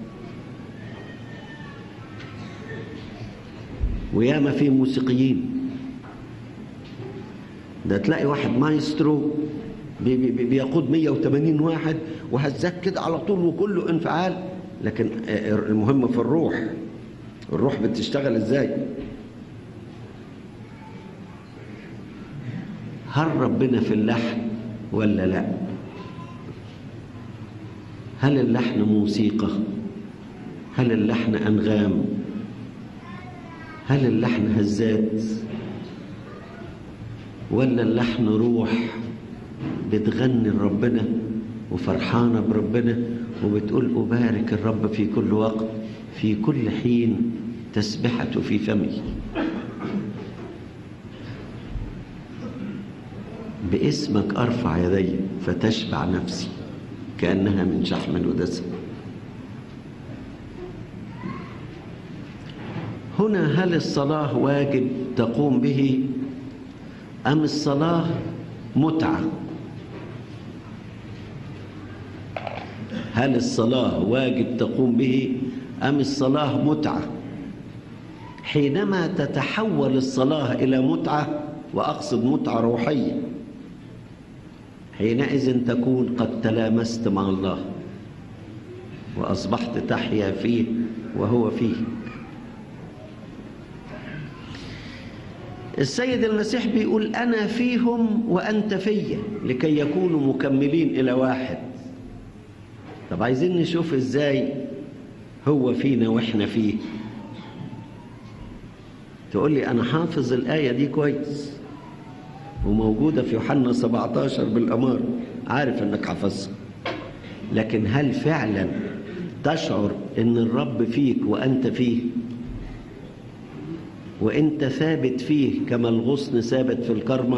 وياما في موسيقيين ده تلاقي واحد مايسترو بيقود 180 واحد وهزاك كده على طول وكله انفعال، لكن المهم في الروح بتشتغل ازاي. هل ربنا في اللحن ولا لا؟ هل اللحن موسيقى؟ هل اللحن أنغام؟ هل اللحن هزات؟ ولا اللحن روح بتغني لربنا وفرحانة بربنا وبتقول أبارك الرب في كل وقت، في كل حين تسبحته في فمي. باسمك أرفع يدي فتشبع نفسي كأنها من شحم ودسم. هنا هل الصلاة واجب تقوم به أم الصلاة متعة؟ هل الصلاة واجب تقوم به أم الصلاة متعة؟ حينما تتحول الصلاة إلى متعة، وأقصد متعة روحية، حينئذ تكون قد تلامست مع الله وأصبحت تحيا فيه وهو فيه. السيد المسيح بيقول أنا فيهم وأنت فيا لكي يكونوا مكملين إلى واحد. طب عايزين نشوف إزاي هو فينا وإحنا فيه. تقول لي أنا حافظ الآية دي كويس وموجودة في يوحنا 17 بالأمارة، عارف أنك حافظها، لكن هل فعلا تشعر أن الرب فيك وأنت فيه، وأنت ثابت فيه كما الغصن ثابت في الكرمة؟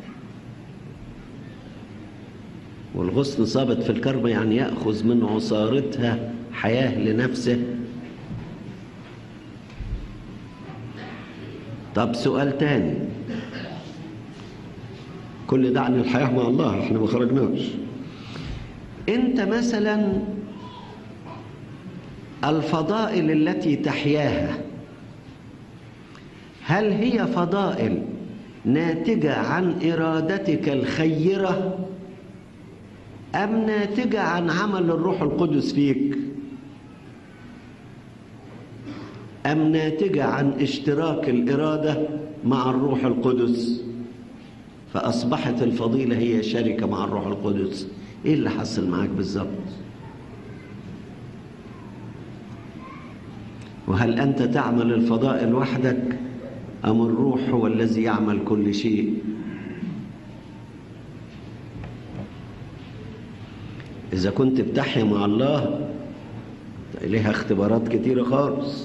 والغصن ثابت في الكرمة يعني يأخذ من عصارتها حياة لنفسه. طب سؤال تاني، كل ده عن الحياة مع الله، احنا ما خرجناش. انت مثلا الفضائل التي تحياها، هل هي فضائل ناتجة عن إرادتك الخيرة أم ناتجة عن عمل الروح القدس فيك، أم ناتجة عن اشتراك الإرادة مع الروح القدس فأصبحت الفضيلة هي شركة مع الروح القدس؟ إيه اللي حصل معاك بالظبط؟ وهل أنت تعمل الفضائل وحدك أم الروح هو الذي يعمل كل شيء؟ إذا كنت بتحيا مع الله لها اختبارات كتيرة خالص.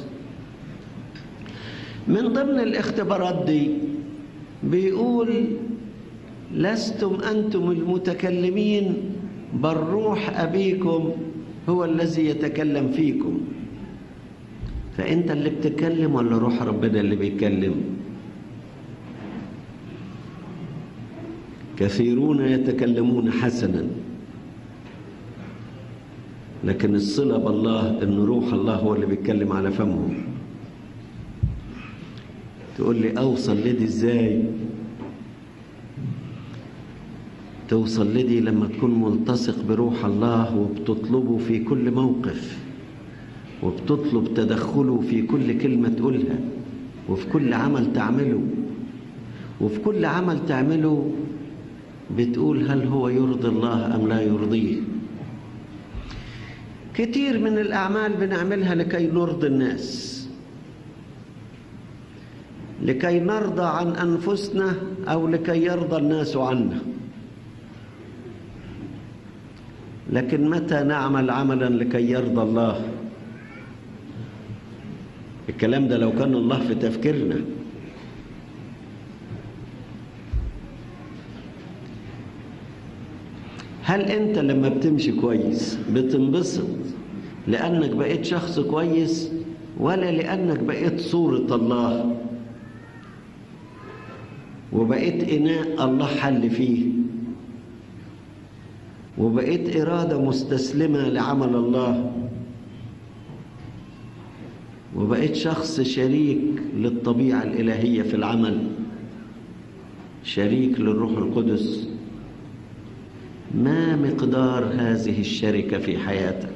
من ضمن الاختبارات دي بيقول لستم أنتم المتكلمين بل روح أبيكم هو الذي يتكلم فيكم. فأنت اللي بتتكلم ولا روح ربنا اللي بيتكلم؟ كثيرون يتكلمون حسنا، لكن الصلة بالله إن روح الله هو اللي بيتكلم على فمهم. تقول لي أوصل لدي إزاي؟ توصل لدي لما تكون ملتصق بروح الله وبتطلبه في كل موقف، وبتطلب تدخله في كل كلمة تقولها، وفي كل عمل تعمله، وفي كل عمل تعمله بتقول هل هو يرضي الله أم لا يرضيه. كتير من الأعمال بنعملها لكي نرضي الناس، لكي نرضى عن أنفسنا أو لكي يرضى الناس عنا. لكن متى نعمل عملا لكي يرضى الله الكلام ده لو كان الله في تفكيرنا. هل انت لما بتمشي كويس بتنبسط لانك بقيت شخص كويس، ولا لانك بقيت صورة الله وبقيت إناء الله حل فيه، وبقيت إرادة مستسلمة لعمل الله، وبقيت شخص شريك للطبيعة الإلهية في العمل، شريك للروح القدس؟ ما مقدار هذه الشركة في حياتك؟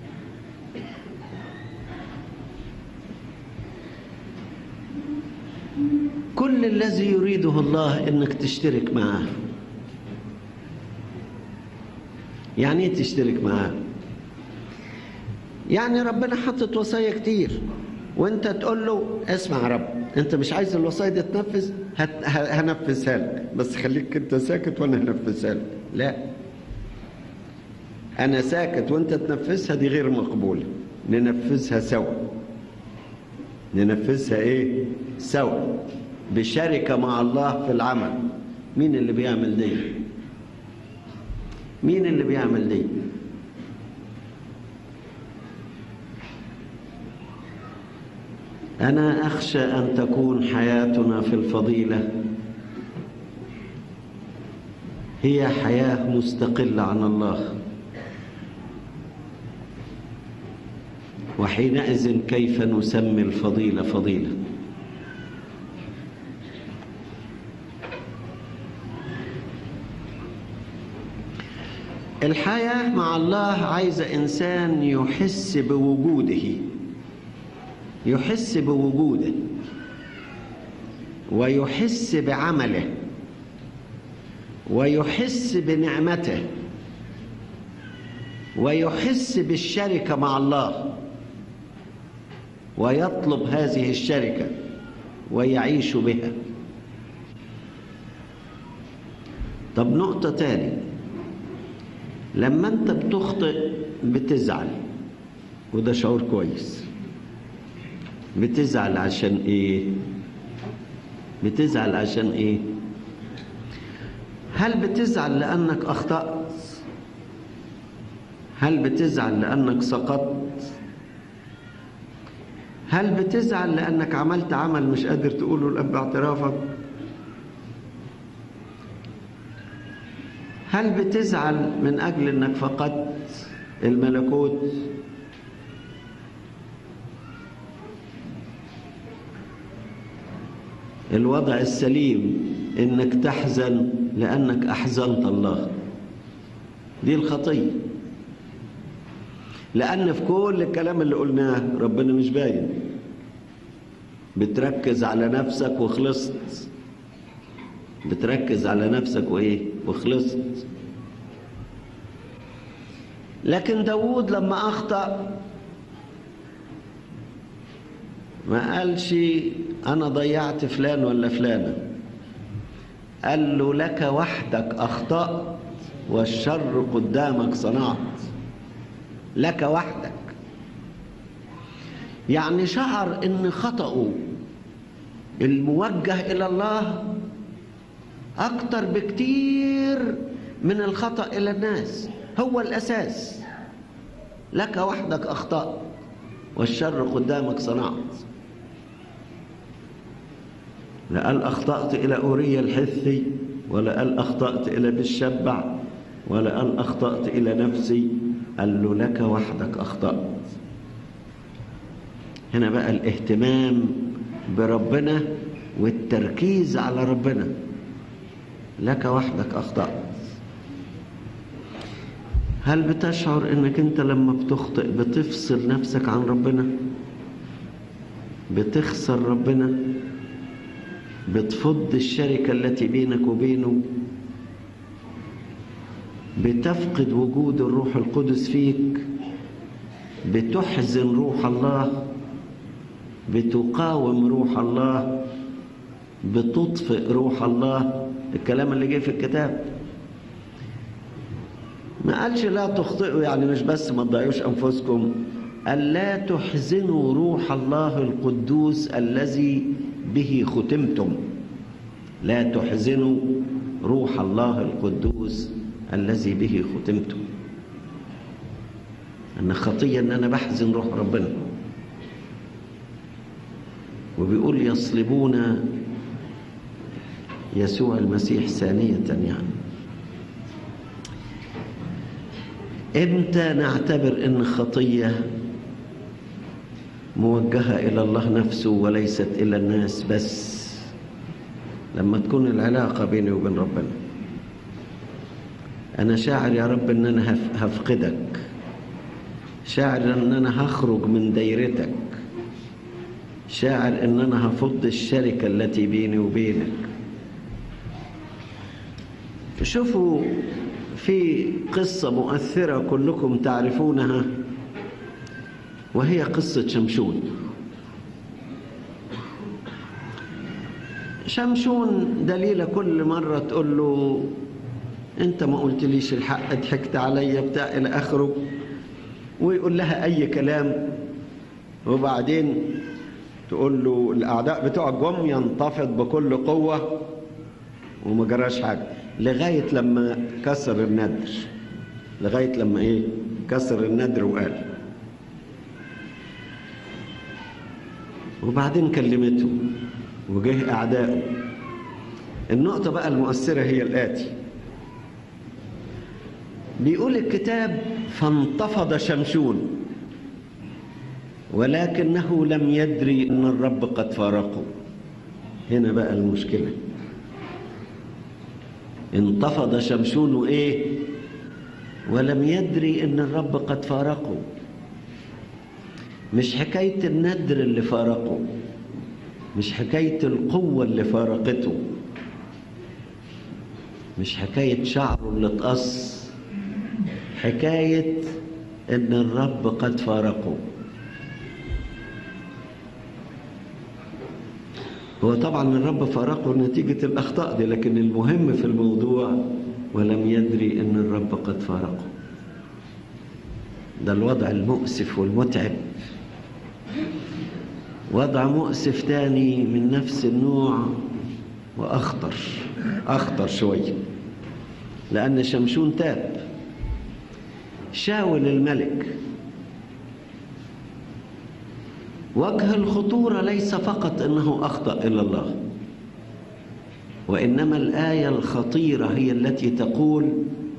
كل الذي يريده الله إنك تشترك معه. يعني ايه تشترك معاه؟ يعني ربنا حطت وصايا كتير وانت تقول له اسمع يا رب، انت مش عايز الوصايا دي تنفذ، هنفذها لك، بس خليك انت ساكت وانا هنفذها لك. لا، انا ساكت وانت تنفذها، دي غير مقبولة. ننفذها سوا. ننفذها ايه؟ سوا، بشركة مع الله في العمل. مين اللي بيعمل دي؟ مين اللي بيعمل دي؟ أنا أخشى أن تكون حياتنا في الفضيلة هي حياة مستقلة عن الله، وحينئذ كيف نسمي الفضيلة فضيلة؟ الحياة مع الله عايزة إنسان يحس بوجوده، يحس بوجوده ويحس بعمله ويحس بنعمته ويحس بالشركة مع الله، ويطلب هذه الشركة ويعيش بها. طب نقطة تاني، لما انت بتخطئ بتزعل، وده شعور كويس. بتزعل عشان ايه؟ بتزعل عشان ايه؟ هل بتزعل لانك اخطأت؟ هل بتزعل لانك سقطت؟ هل بتزعل لانك عملت عمل مش قادر تقوله لأب اعترافك؟ هل بتزعل من أجل أنك فقدت الملكوت؟ الوضع السليم أنك تحزن لأنك أحزنت الله. دي الخطية، لأن في كل الكلام اللي قلناه ربنا مش باين. بتركز على نفسك وخلصت. بتركز على نفسك وإيه؟ وخلصت. لكن داود لما أخطأ ما قالش أنا ضيعت فلان ولا فلانة، قال له لك وحدك أخطأت والشر قدامك صنعت. لك وحدك، يعني شعر إن خطأه الموجه إلى الله أكتر بكتير من الخطأ إلى الناس. هو الأساس. لك وحدك أخطأت والشر قدامك صنعت. لا قال أخطأت إلى أوريا الحثي، ولا قال أخطأت إلى بالشبع، ولا قال أخطأت إلى نفسي. قال له لك وحدك أخطأت. هنا بقى الاهتمام بربنا والتركيز على ربنا. لك وحدك أخطأت. هل بتشعر انك انت لما بتخطئ بتفصل نفسك عن ربنا؟ بتخسر ربنا؟ بتفض الشركة التي بينك وبينه؟ بتفقد وجود الروح القدس فيك؟ بتحزن روح الله؟ بتقاوم روح الله؟ بتطفئ روح الله؟ الكلام اللي جه في الكتاب ما قالش لا تخطئوا، يعني مش بس ما تضيعوش أنفسكم، ألا تحزنوا روح الله القدوس الذي به ختمتم. لا تحزنوا روح الله القدوس الذي به ختمتم. أن خطية أن أنا بحزن روح ربنا. وبيقول يصلبون يسوع المسيح ثانية. يعني إمتى نعتبر أن خطية موجهة إلى الله نفسه وليست إلى الناس بس؟ لما تكون العلاقة بيني وبين ربنا. أنا شاعر يا رب أن أنا هفقدك، شاعر أن أنا هخرج من دايرتك، شاعر أن أنا هفض الشركة التي بيني وبينك. شوفوا في قصة مؤثرة كلكم تعرفونها، وهي قصة شمشون. شمشون دليلة كل مرة تقول له أنت ما قلتليش الحق، ضحكت عليا بتاع إلى آخره، ويقول لها أي كلام. وبعدين تقول له الأعداء بتوعك جم، ينتفض بكل قوة وما جراش حاجة، لغاية لما كسر الندر. لغاية لما كسر الندر وقال. وبعدين كلمته وجه أعدائه. النقطة بقى المؤثرة هي الآتي. بيقول الكتاب فانتفض شمشون ولكنه لم يدري أن الرب قد فارقه. هنا بقى المشكلة. انتفض شمشون ولم يدري أن الرب قد فارقه. مش حكاية الندر اللي فارقه، مش حكاية القوة اللي فارقته، مش حكاية شعره اللي اتقص، حكاية ان الرب قد فارقه. هو طبعا الرب فارقه نتيجة الأخطاء دي، لكن المهم في الموضوع ولم يدري ان الرب قد فارقه. ده الوضع المؤسف والمتعب. وضع مؤسف تاني من نفس النوع وأخطر شوية، لأن شمشون تاب. شاول الملك. وجه الخطورة ليس فقط أنه أخطأ إلى الله، وإنما الآية الخطيرة هي التي تقول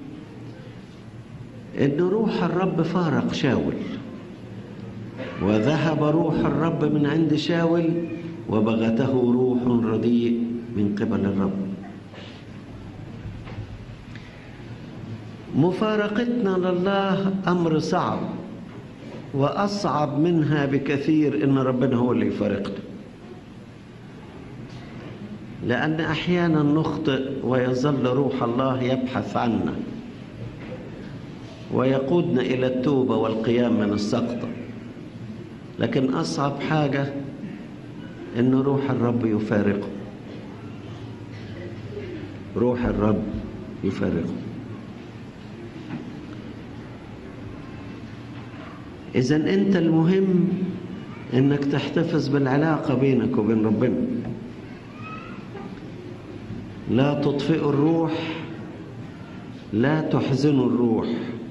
إن روح الرب فارق شاول، وذهب روح الرب من عند شاول وبغته روح رديء من قبل الرب. مفارقتنا لله أمر صعب، وأصعب منها بكثير إن ربنا هو اللي يفارقنا، لأن أحيانا نخطئ ويظل روح الله يبحث عنا ويقودنا إلى التوبة والقيام من السقطة. لكن أصعب حاجة إن روح الرب يفارقه. روح الرب يفارقه. إذن أنت المهم إنك تحتفظ بالعلاقة بينك وبين ربنا. لا تطفئوا الروح، لا تحزنوا الروح،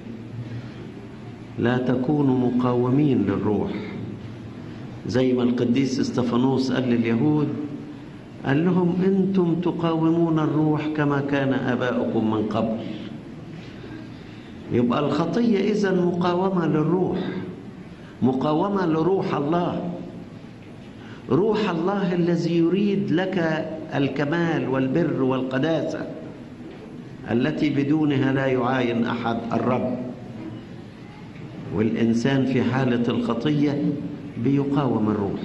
لا تكونوا مقاومين للروح. زي ما القديس استفانوس قال لليهود، قال لهم أنتم تقاومون الروح كما كان آباؤكم من قبل. يبقى الخطية إذن مقاومة للروح، مقاومة لروح الله. روح الله الذي يريد لك الكمال والبر والقداسة التي بدونها لا يعاين أحد الرب. والإنسان في حالة الخطية بيقاوم الروح.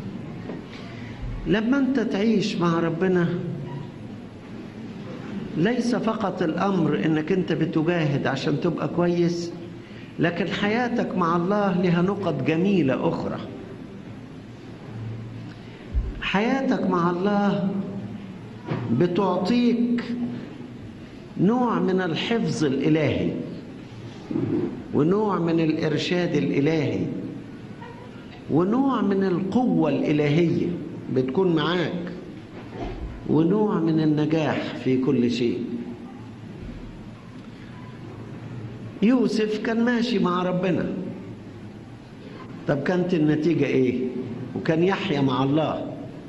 لما أنت تعيش مع ربنا ليس فقط الأمر إنك أنت بتجاهد عشان تبقى كويس، لكن حياتك مع الله لها نقط جميلة أخرى. حياتك مع الله بتعطيك نوع من الحفظ الإلهي ونوع من الإرشاد الإلهي ونوع من القوة الإلهية بتكون معاك، ونوع من النجاح في كل شيء. يوسف كان ماشي مع ربنا، طب كانت النتيجة ايه؟ وكان يحيى مع الله.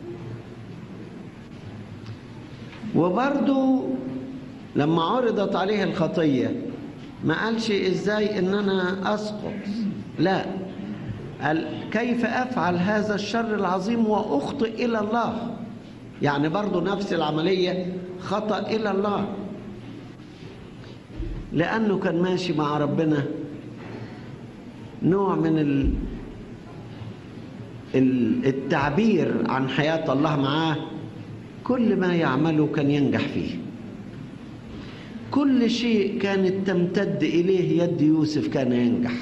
وبرضو لما عرضت عليه الخطية ما قالش ازاي ان انا اسقط، لا، قال كيف افعل هذا الشر العظيم واخطئ الى الله. يعني برضو نفس العملية، خطأ الى الله، لانه كان ماشي مع ربنا. نوع من التعبير عن حياة الله معاه، كل ما يعمله كان ينجح فيه. كل شيء كانت تمتد إليه يد يوسف كان ينجح،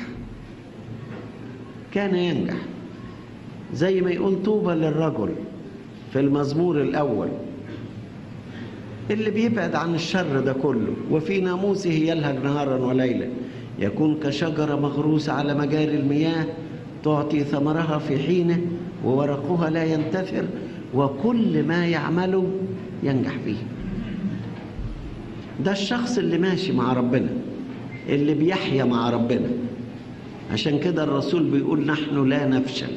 كان ينجح. زي ما يقول طوبى للرجل في المزمور الأول اللي بيبعد عن الشر ده كله، وفي ناموسه يلهج نهارا وليلا، يكون كشجرة مغروسة على مجاري المياه، تعطي ثمرها في حينه وورقها لا ينتثر، وكل ما يعمله ينجح فيه. ده الشخص اللي ماشي مع ربنا، اللي بيحيا مع ربنا. عشان كده الرسول بيقول نحن لا نفشل،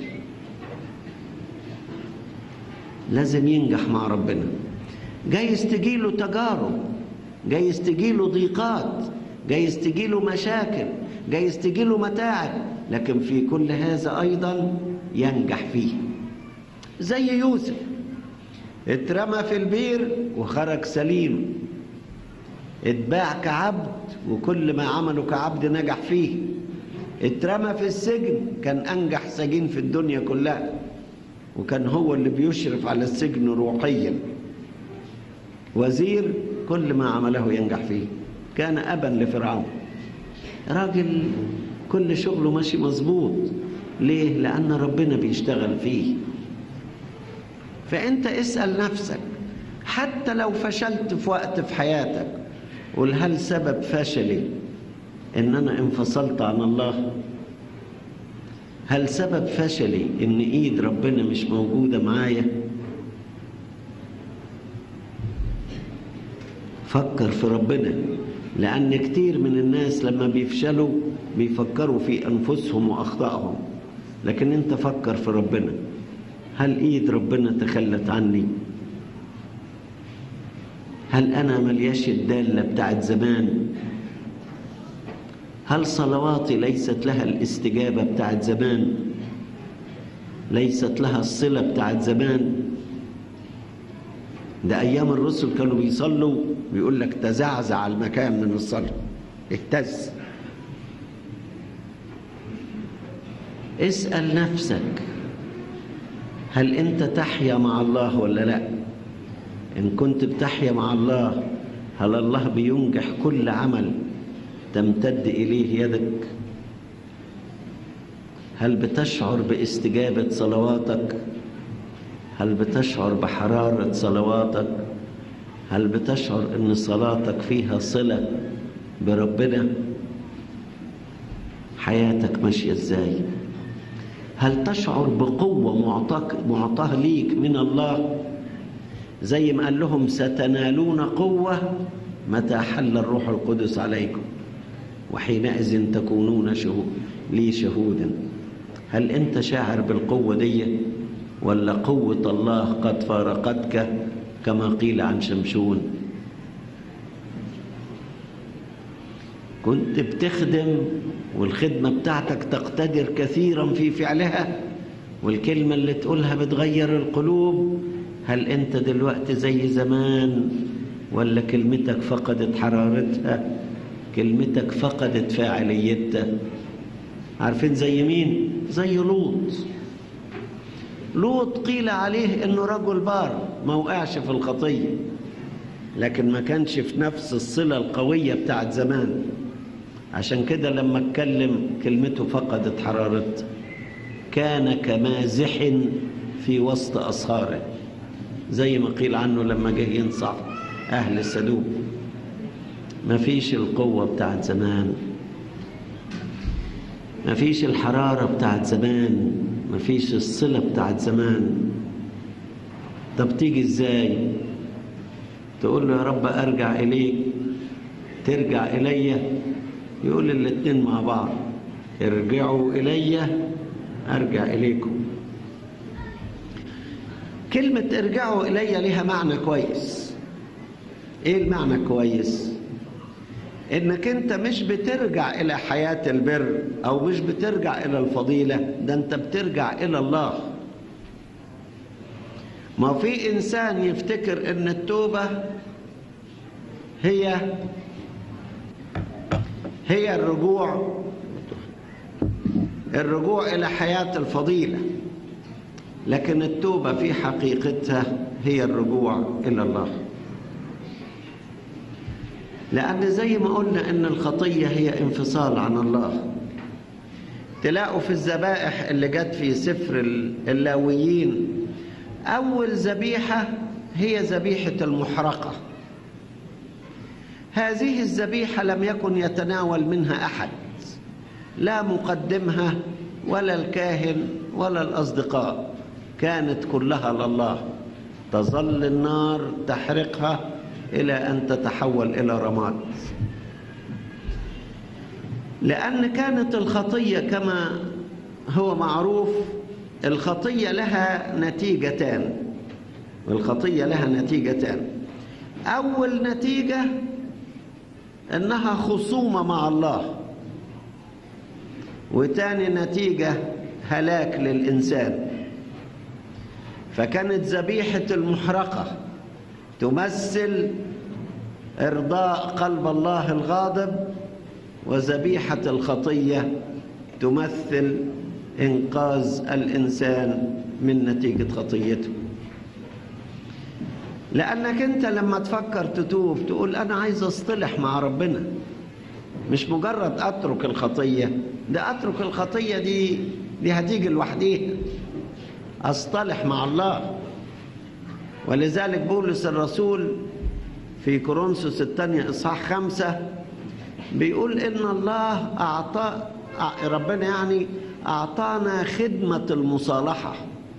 لازم ينجح مع ربنا. جايز تجيله تجارب، جايز تجيله ضيقات، جايز تجيله مشاكل، جايز تجيله متاعب، لكن في كل هذا أيضا ينجح فيه. زي يوسف اترمى في البير وخرج سليم، اتباع كعبد وكل ما عمله كعبد نجح فيه، اترمى في السجن، كان أنجح سجين في الدنيا كلها، وكان هو اللي بيشرف على السجن روحيا، وزير، كل ما عمله ينجح فيه. كان أبا لفرعون، راجل كل شغله ماشي مظبوط. ليه؟ لأن ربنا بيشتغل فيه. فأنت اسأل نفسك، حتى لو فشلت في وقت في حياتك، قل هل سبب فشلي إن أنا انفصلت عن الله؟ هل سبب فشلي إن إيد ربنا مش موجودة معايا؟ فكر في ربنا، لأن كتير من الناس لما بيفشلوا بيفكروا في أنفسهم وأخطائهم، لكن أنت فكر في ربنا. هل إيد ربنا تخلت عني؟ هل أنا ملياش الدالة بتاعت زمان؟ هل صلواتي ليست لها الاستجابة بتاعت زمان؟ ليست لها الصلة بتاعت زمان؟ ده أيام الرسل كانوا بيصلوا بيقول لك تزعزع المكان من الصلاة، اهتز. اسأل نفسك، هل أنت تحيا مع الله ولا لا؟ إن كنت بتحيا مع الله، هل الله بينجح كل عمل تمتد إليه يدك؟ هل بتشعر باستجابة صلواتك؟ هل بتشعر بحرارة صلواتك؟ هل بتشعر أن صلاتك فيها صلة بربنا؟ حياتك ماشية إزاي؟ هل تشعر بقوة معطاه ليك من الله؟ زي ما قال لهم ستنالون قوة متى حل الروح القدس عليكم وحينئذ تكونون لي شهودا. هل أنت شاعر بالقوة دي، ولا قوة الله قد فارقتك كما قيل عن شمشون؟ كنت بتخدم والخدمة بتاعتك تقتدر كثيرا في فعلها، والكلمة اللي تقولها بتغير القلوب. هل أنت دلوقتي زي زمان، ولا كلمتك فقدت حرارتها؟ كلمتك فقدت فاعليتها. عارفين زي مين؟ زي لوط. لوط قيل عليه انه رجل بار، ما وقعش في الخطية، لكن ما كانش في نفس الصلة القوية بتاعت زمان. عشان كده لما اتكلم كلمته فقدت حرارتها. كان كمازح في وسط أصهاره، زي ما قيل عنه لما جه ينصح أهل السدوم. ما فيش القوة بتاعت زمان، ما فيش الحرارة بتاعت زمان، مفيش الصلة بتاعت زمان. طب تيجي ازاي؟ تقول له يا رب ارجع اليك، ترجع الي، يقول الاتنين مع بعض، ارجعوا الي ارجع اليكم. كلمة ارجعوا الي لها معنى كويس. ايه المعنى كويس؟ انك انت مش بترجع الى حياة البر او مش بترجع الى الفضيلة، ده انت بترجع الى الله. ما في انسان يفتكر ان التوبة هي الرجوع الى حياة الفضيلة، لكن التوبة في حقيقتها هي الرجوع الى الله. لأن زي ما قلنا إن الخطية هي انفصال عن الله. تلاقوا في الذبائح اللي جت في سفر اللاويين أول ذبيحة هي ذبيحة المحرقة. هذه الذبيحة لم يكن يتناول منها أحد، لا مقدمها ولا الكاهن ولا الأصدقاء، كانت كلها لله. تظل النار تحرقها إلى أن تتحول إلى رماد. لأن كانت الخطية كما هو معروف، الخطية لها نتيجتان. أول نتيجة أنها خصومة مع الله، وتاني نتيجة هلاك للإنسان. فكانت ذبيحة المحرقة تمثل إرضاء قلب الله الغاضب، وذبيحة الخطية تمثل إنقاذ الإنسان من نتيجة خطيته. لأنك أنت لما تفكر تتوب تقول أنا عايز أصطلح مع ربنا، مش مجرد أترك الخطية. ده أترك الخطية دي هتيجي لوحديها. أصطلح مع الله. ولذلك بولس الرسول في كورنثوس الثانية إصحاح 5 بيقول إن الله ربنا أعطانا خدمة المصالحة،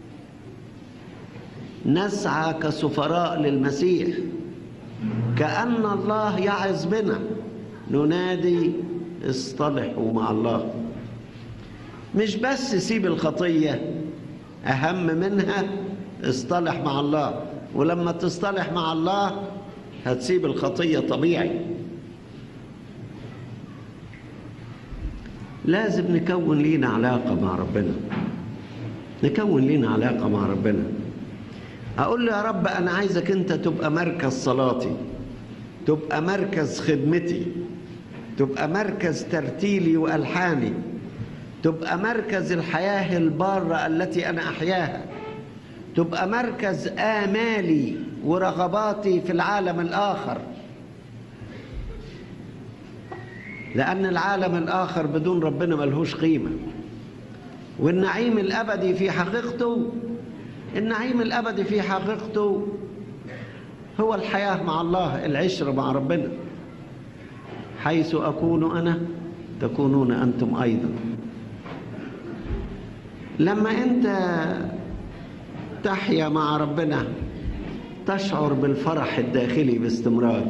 نسعى كسفراء للمسيح، كأن الله يعظ بنا، ننادي اصطلحوا مع الله. مش بس سيب الخطية، أهم منها اصطلح مع الله. ولما تصطلح مع الله هتسيب الخطية طبيعي. لازم نكون لينا علاقة مع ربنا. أقول له يا رب أنا عايزك أنت تبقى مركز صلاتي، تبقى مركز خدمتي، تبقى مركز ترتيلي وألحاني، تبقى مركز الحياة البارة التي أنا أحياها، تبقى مركز آمالي ورغباتي في العالم الآخر. لأن العالم الآخر بدون ربنا ملهوش قيمة. والنعيم الأبدي في حقيقته هو الحياة مع الله، العشرة مع ربنا. حيث أكون أنا تكونون أنتم أيضا. لما أنت تحيا مع ربنا تشعر بالفرح الداخلي باستمرار.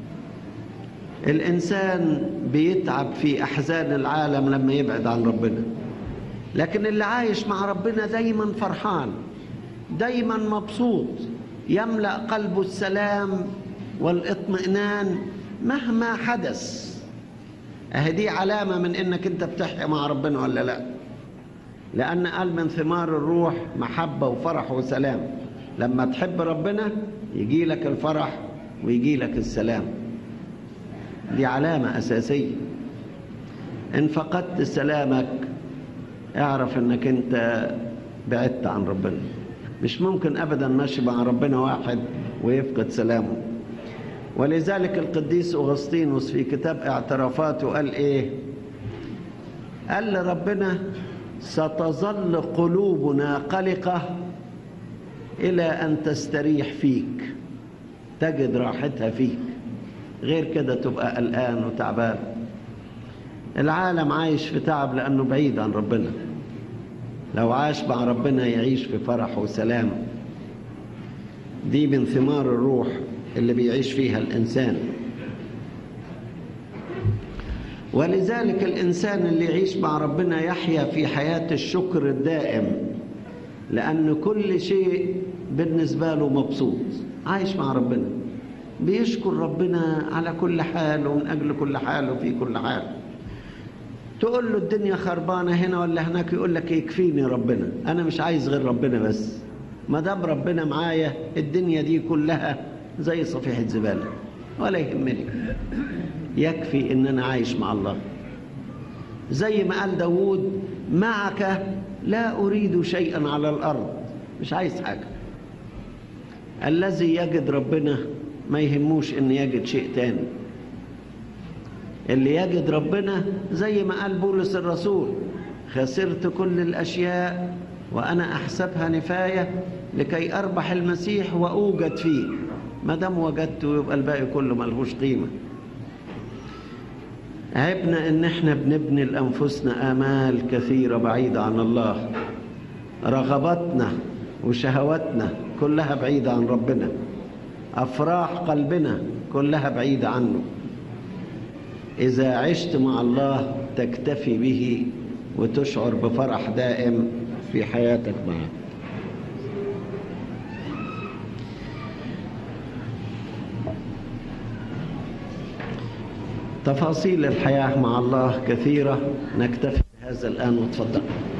الإنسان بيتعب في أحزان العالم لما يبعد عن ربنا، لكن اللي عايش مع ربنا دايما فرحان، دايما مبسوط، يملأ قلبه السلام والاطمئنان مهما حدث. دي علامة من إنك أنت بتحيا مع ربنا ولا لا. لأن قال من ثمار الروح محبة وفرح وسلام. لما تحب ربنا يجي لك الفرح ويجي لك السلام. دي علامة أساسية. إن فقدت سلامك اعرف إنك أنت بعدت عن ربنا. مش ممكن أبدا ماشي مع ربنا واحد ويفقد سلامه. ولذلك القديس أغسطينوس في كتاب اعترافاته قال إيه؟ قال لربنا ستظل قلوبنا قلقة إلى أن تستريح فيك، تجد راحتها فيك. غير كده تبقى قلقان وتعبان. العالم عايش في تعب لأنه بعيد عن ربنا. لو عاش مع ربنا يعيش في فرح وسلام. دي من ثمار الروح اللي بيعيش فيها الإنسان. ولذلك الإنسان اللي يعيش مع ربنا يحيا في حياة الشكر الدائم، لأن كل شيء بالنسبة له مبسوط. عايش مع ربنا بيشكر ربنا على كل حال ومن أجل كل حال وفي كل حال. تقول له الدنيا خربانة هنا ولا هناك، يقول لك يكفيني ربنا، أنا مش عايز غير ربنا بس. ما دام ربنا معايا الدنيا دي كلها زي صفيحة زبالة ولا يهمني، يكفي إن أنا عايش مع الله. زي ما قال داود: معك لا أريد شيئا على الأرض، مش عايز حاجة. الذي يجد ربنا ما يهموش إن يجد شيء تاني. اللي يجد ربنا زي ما قال بولس الرسول: خسرت كل الأشياء وأنا أحسبها نفاية لكي أربح المسيح وأوجد فيه. ما دام وجدته يبقى الباقي كله ملهوش قيمة. عيبنا إن إحنا بنبني لأنفسنا آمال كثيرة بعيدة عن الله، رغباتنا وشهواتنا كلها بعيدة عن ربنا، أفراح قلبنا كلها بعيدة عنه. إذا عشت مع الله تكتفي به وتشعر بفرح دائم في حياتك معه. تفاصيل الحياة مع الله كثيرة، نكتفي بهذا الآن وتفضل.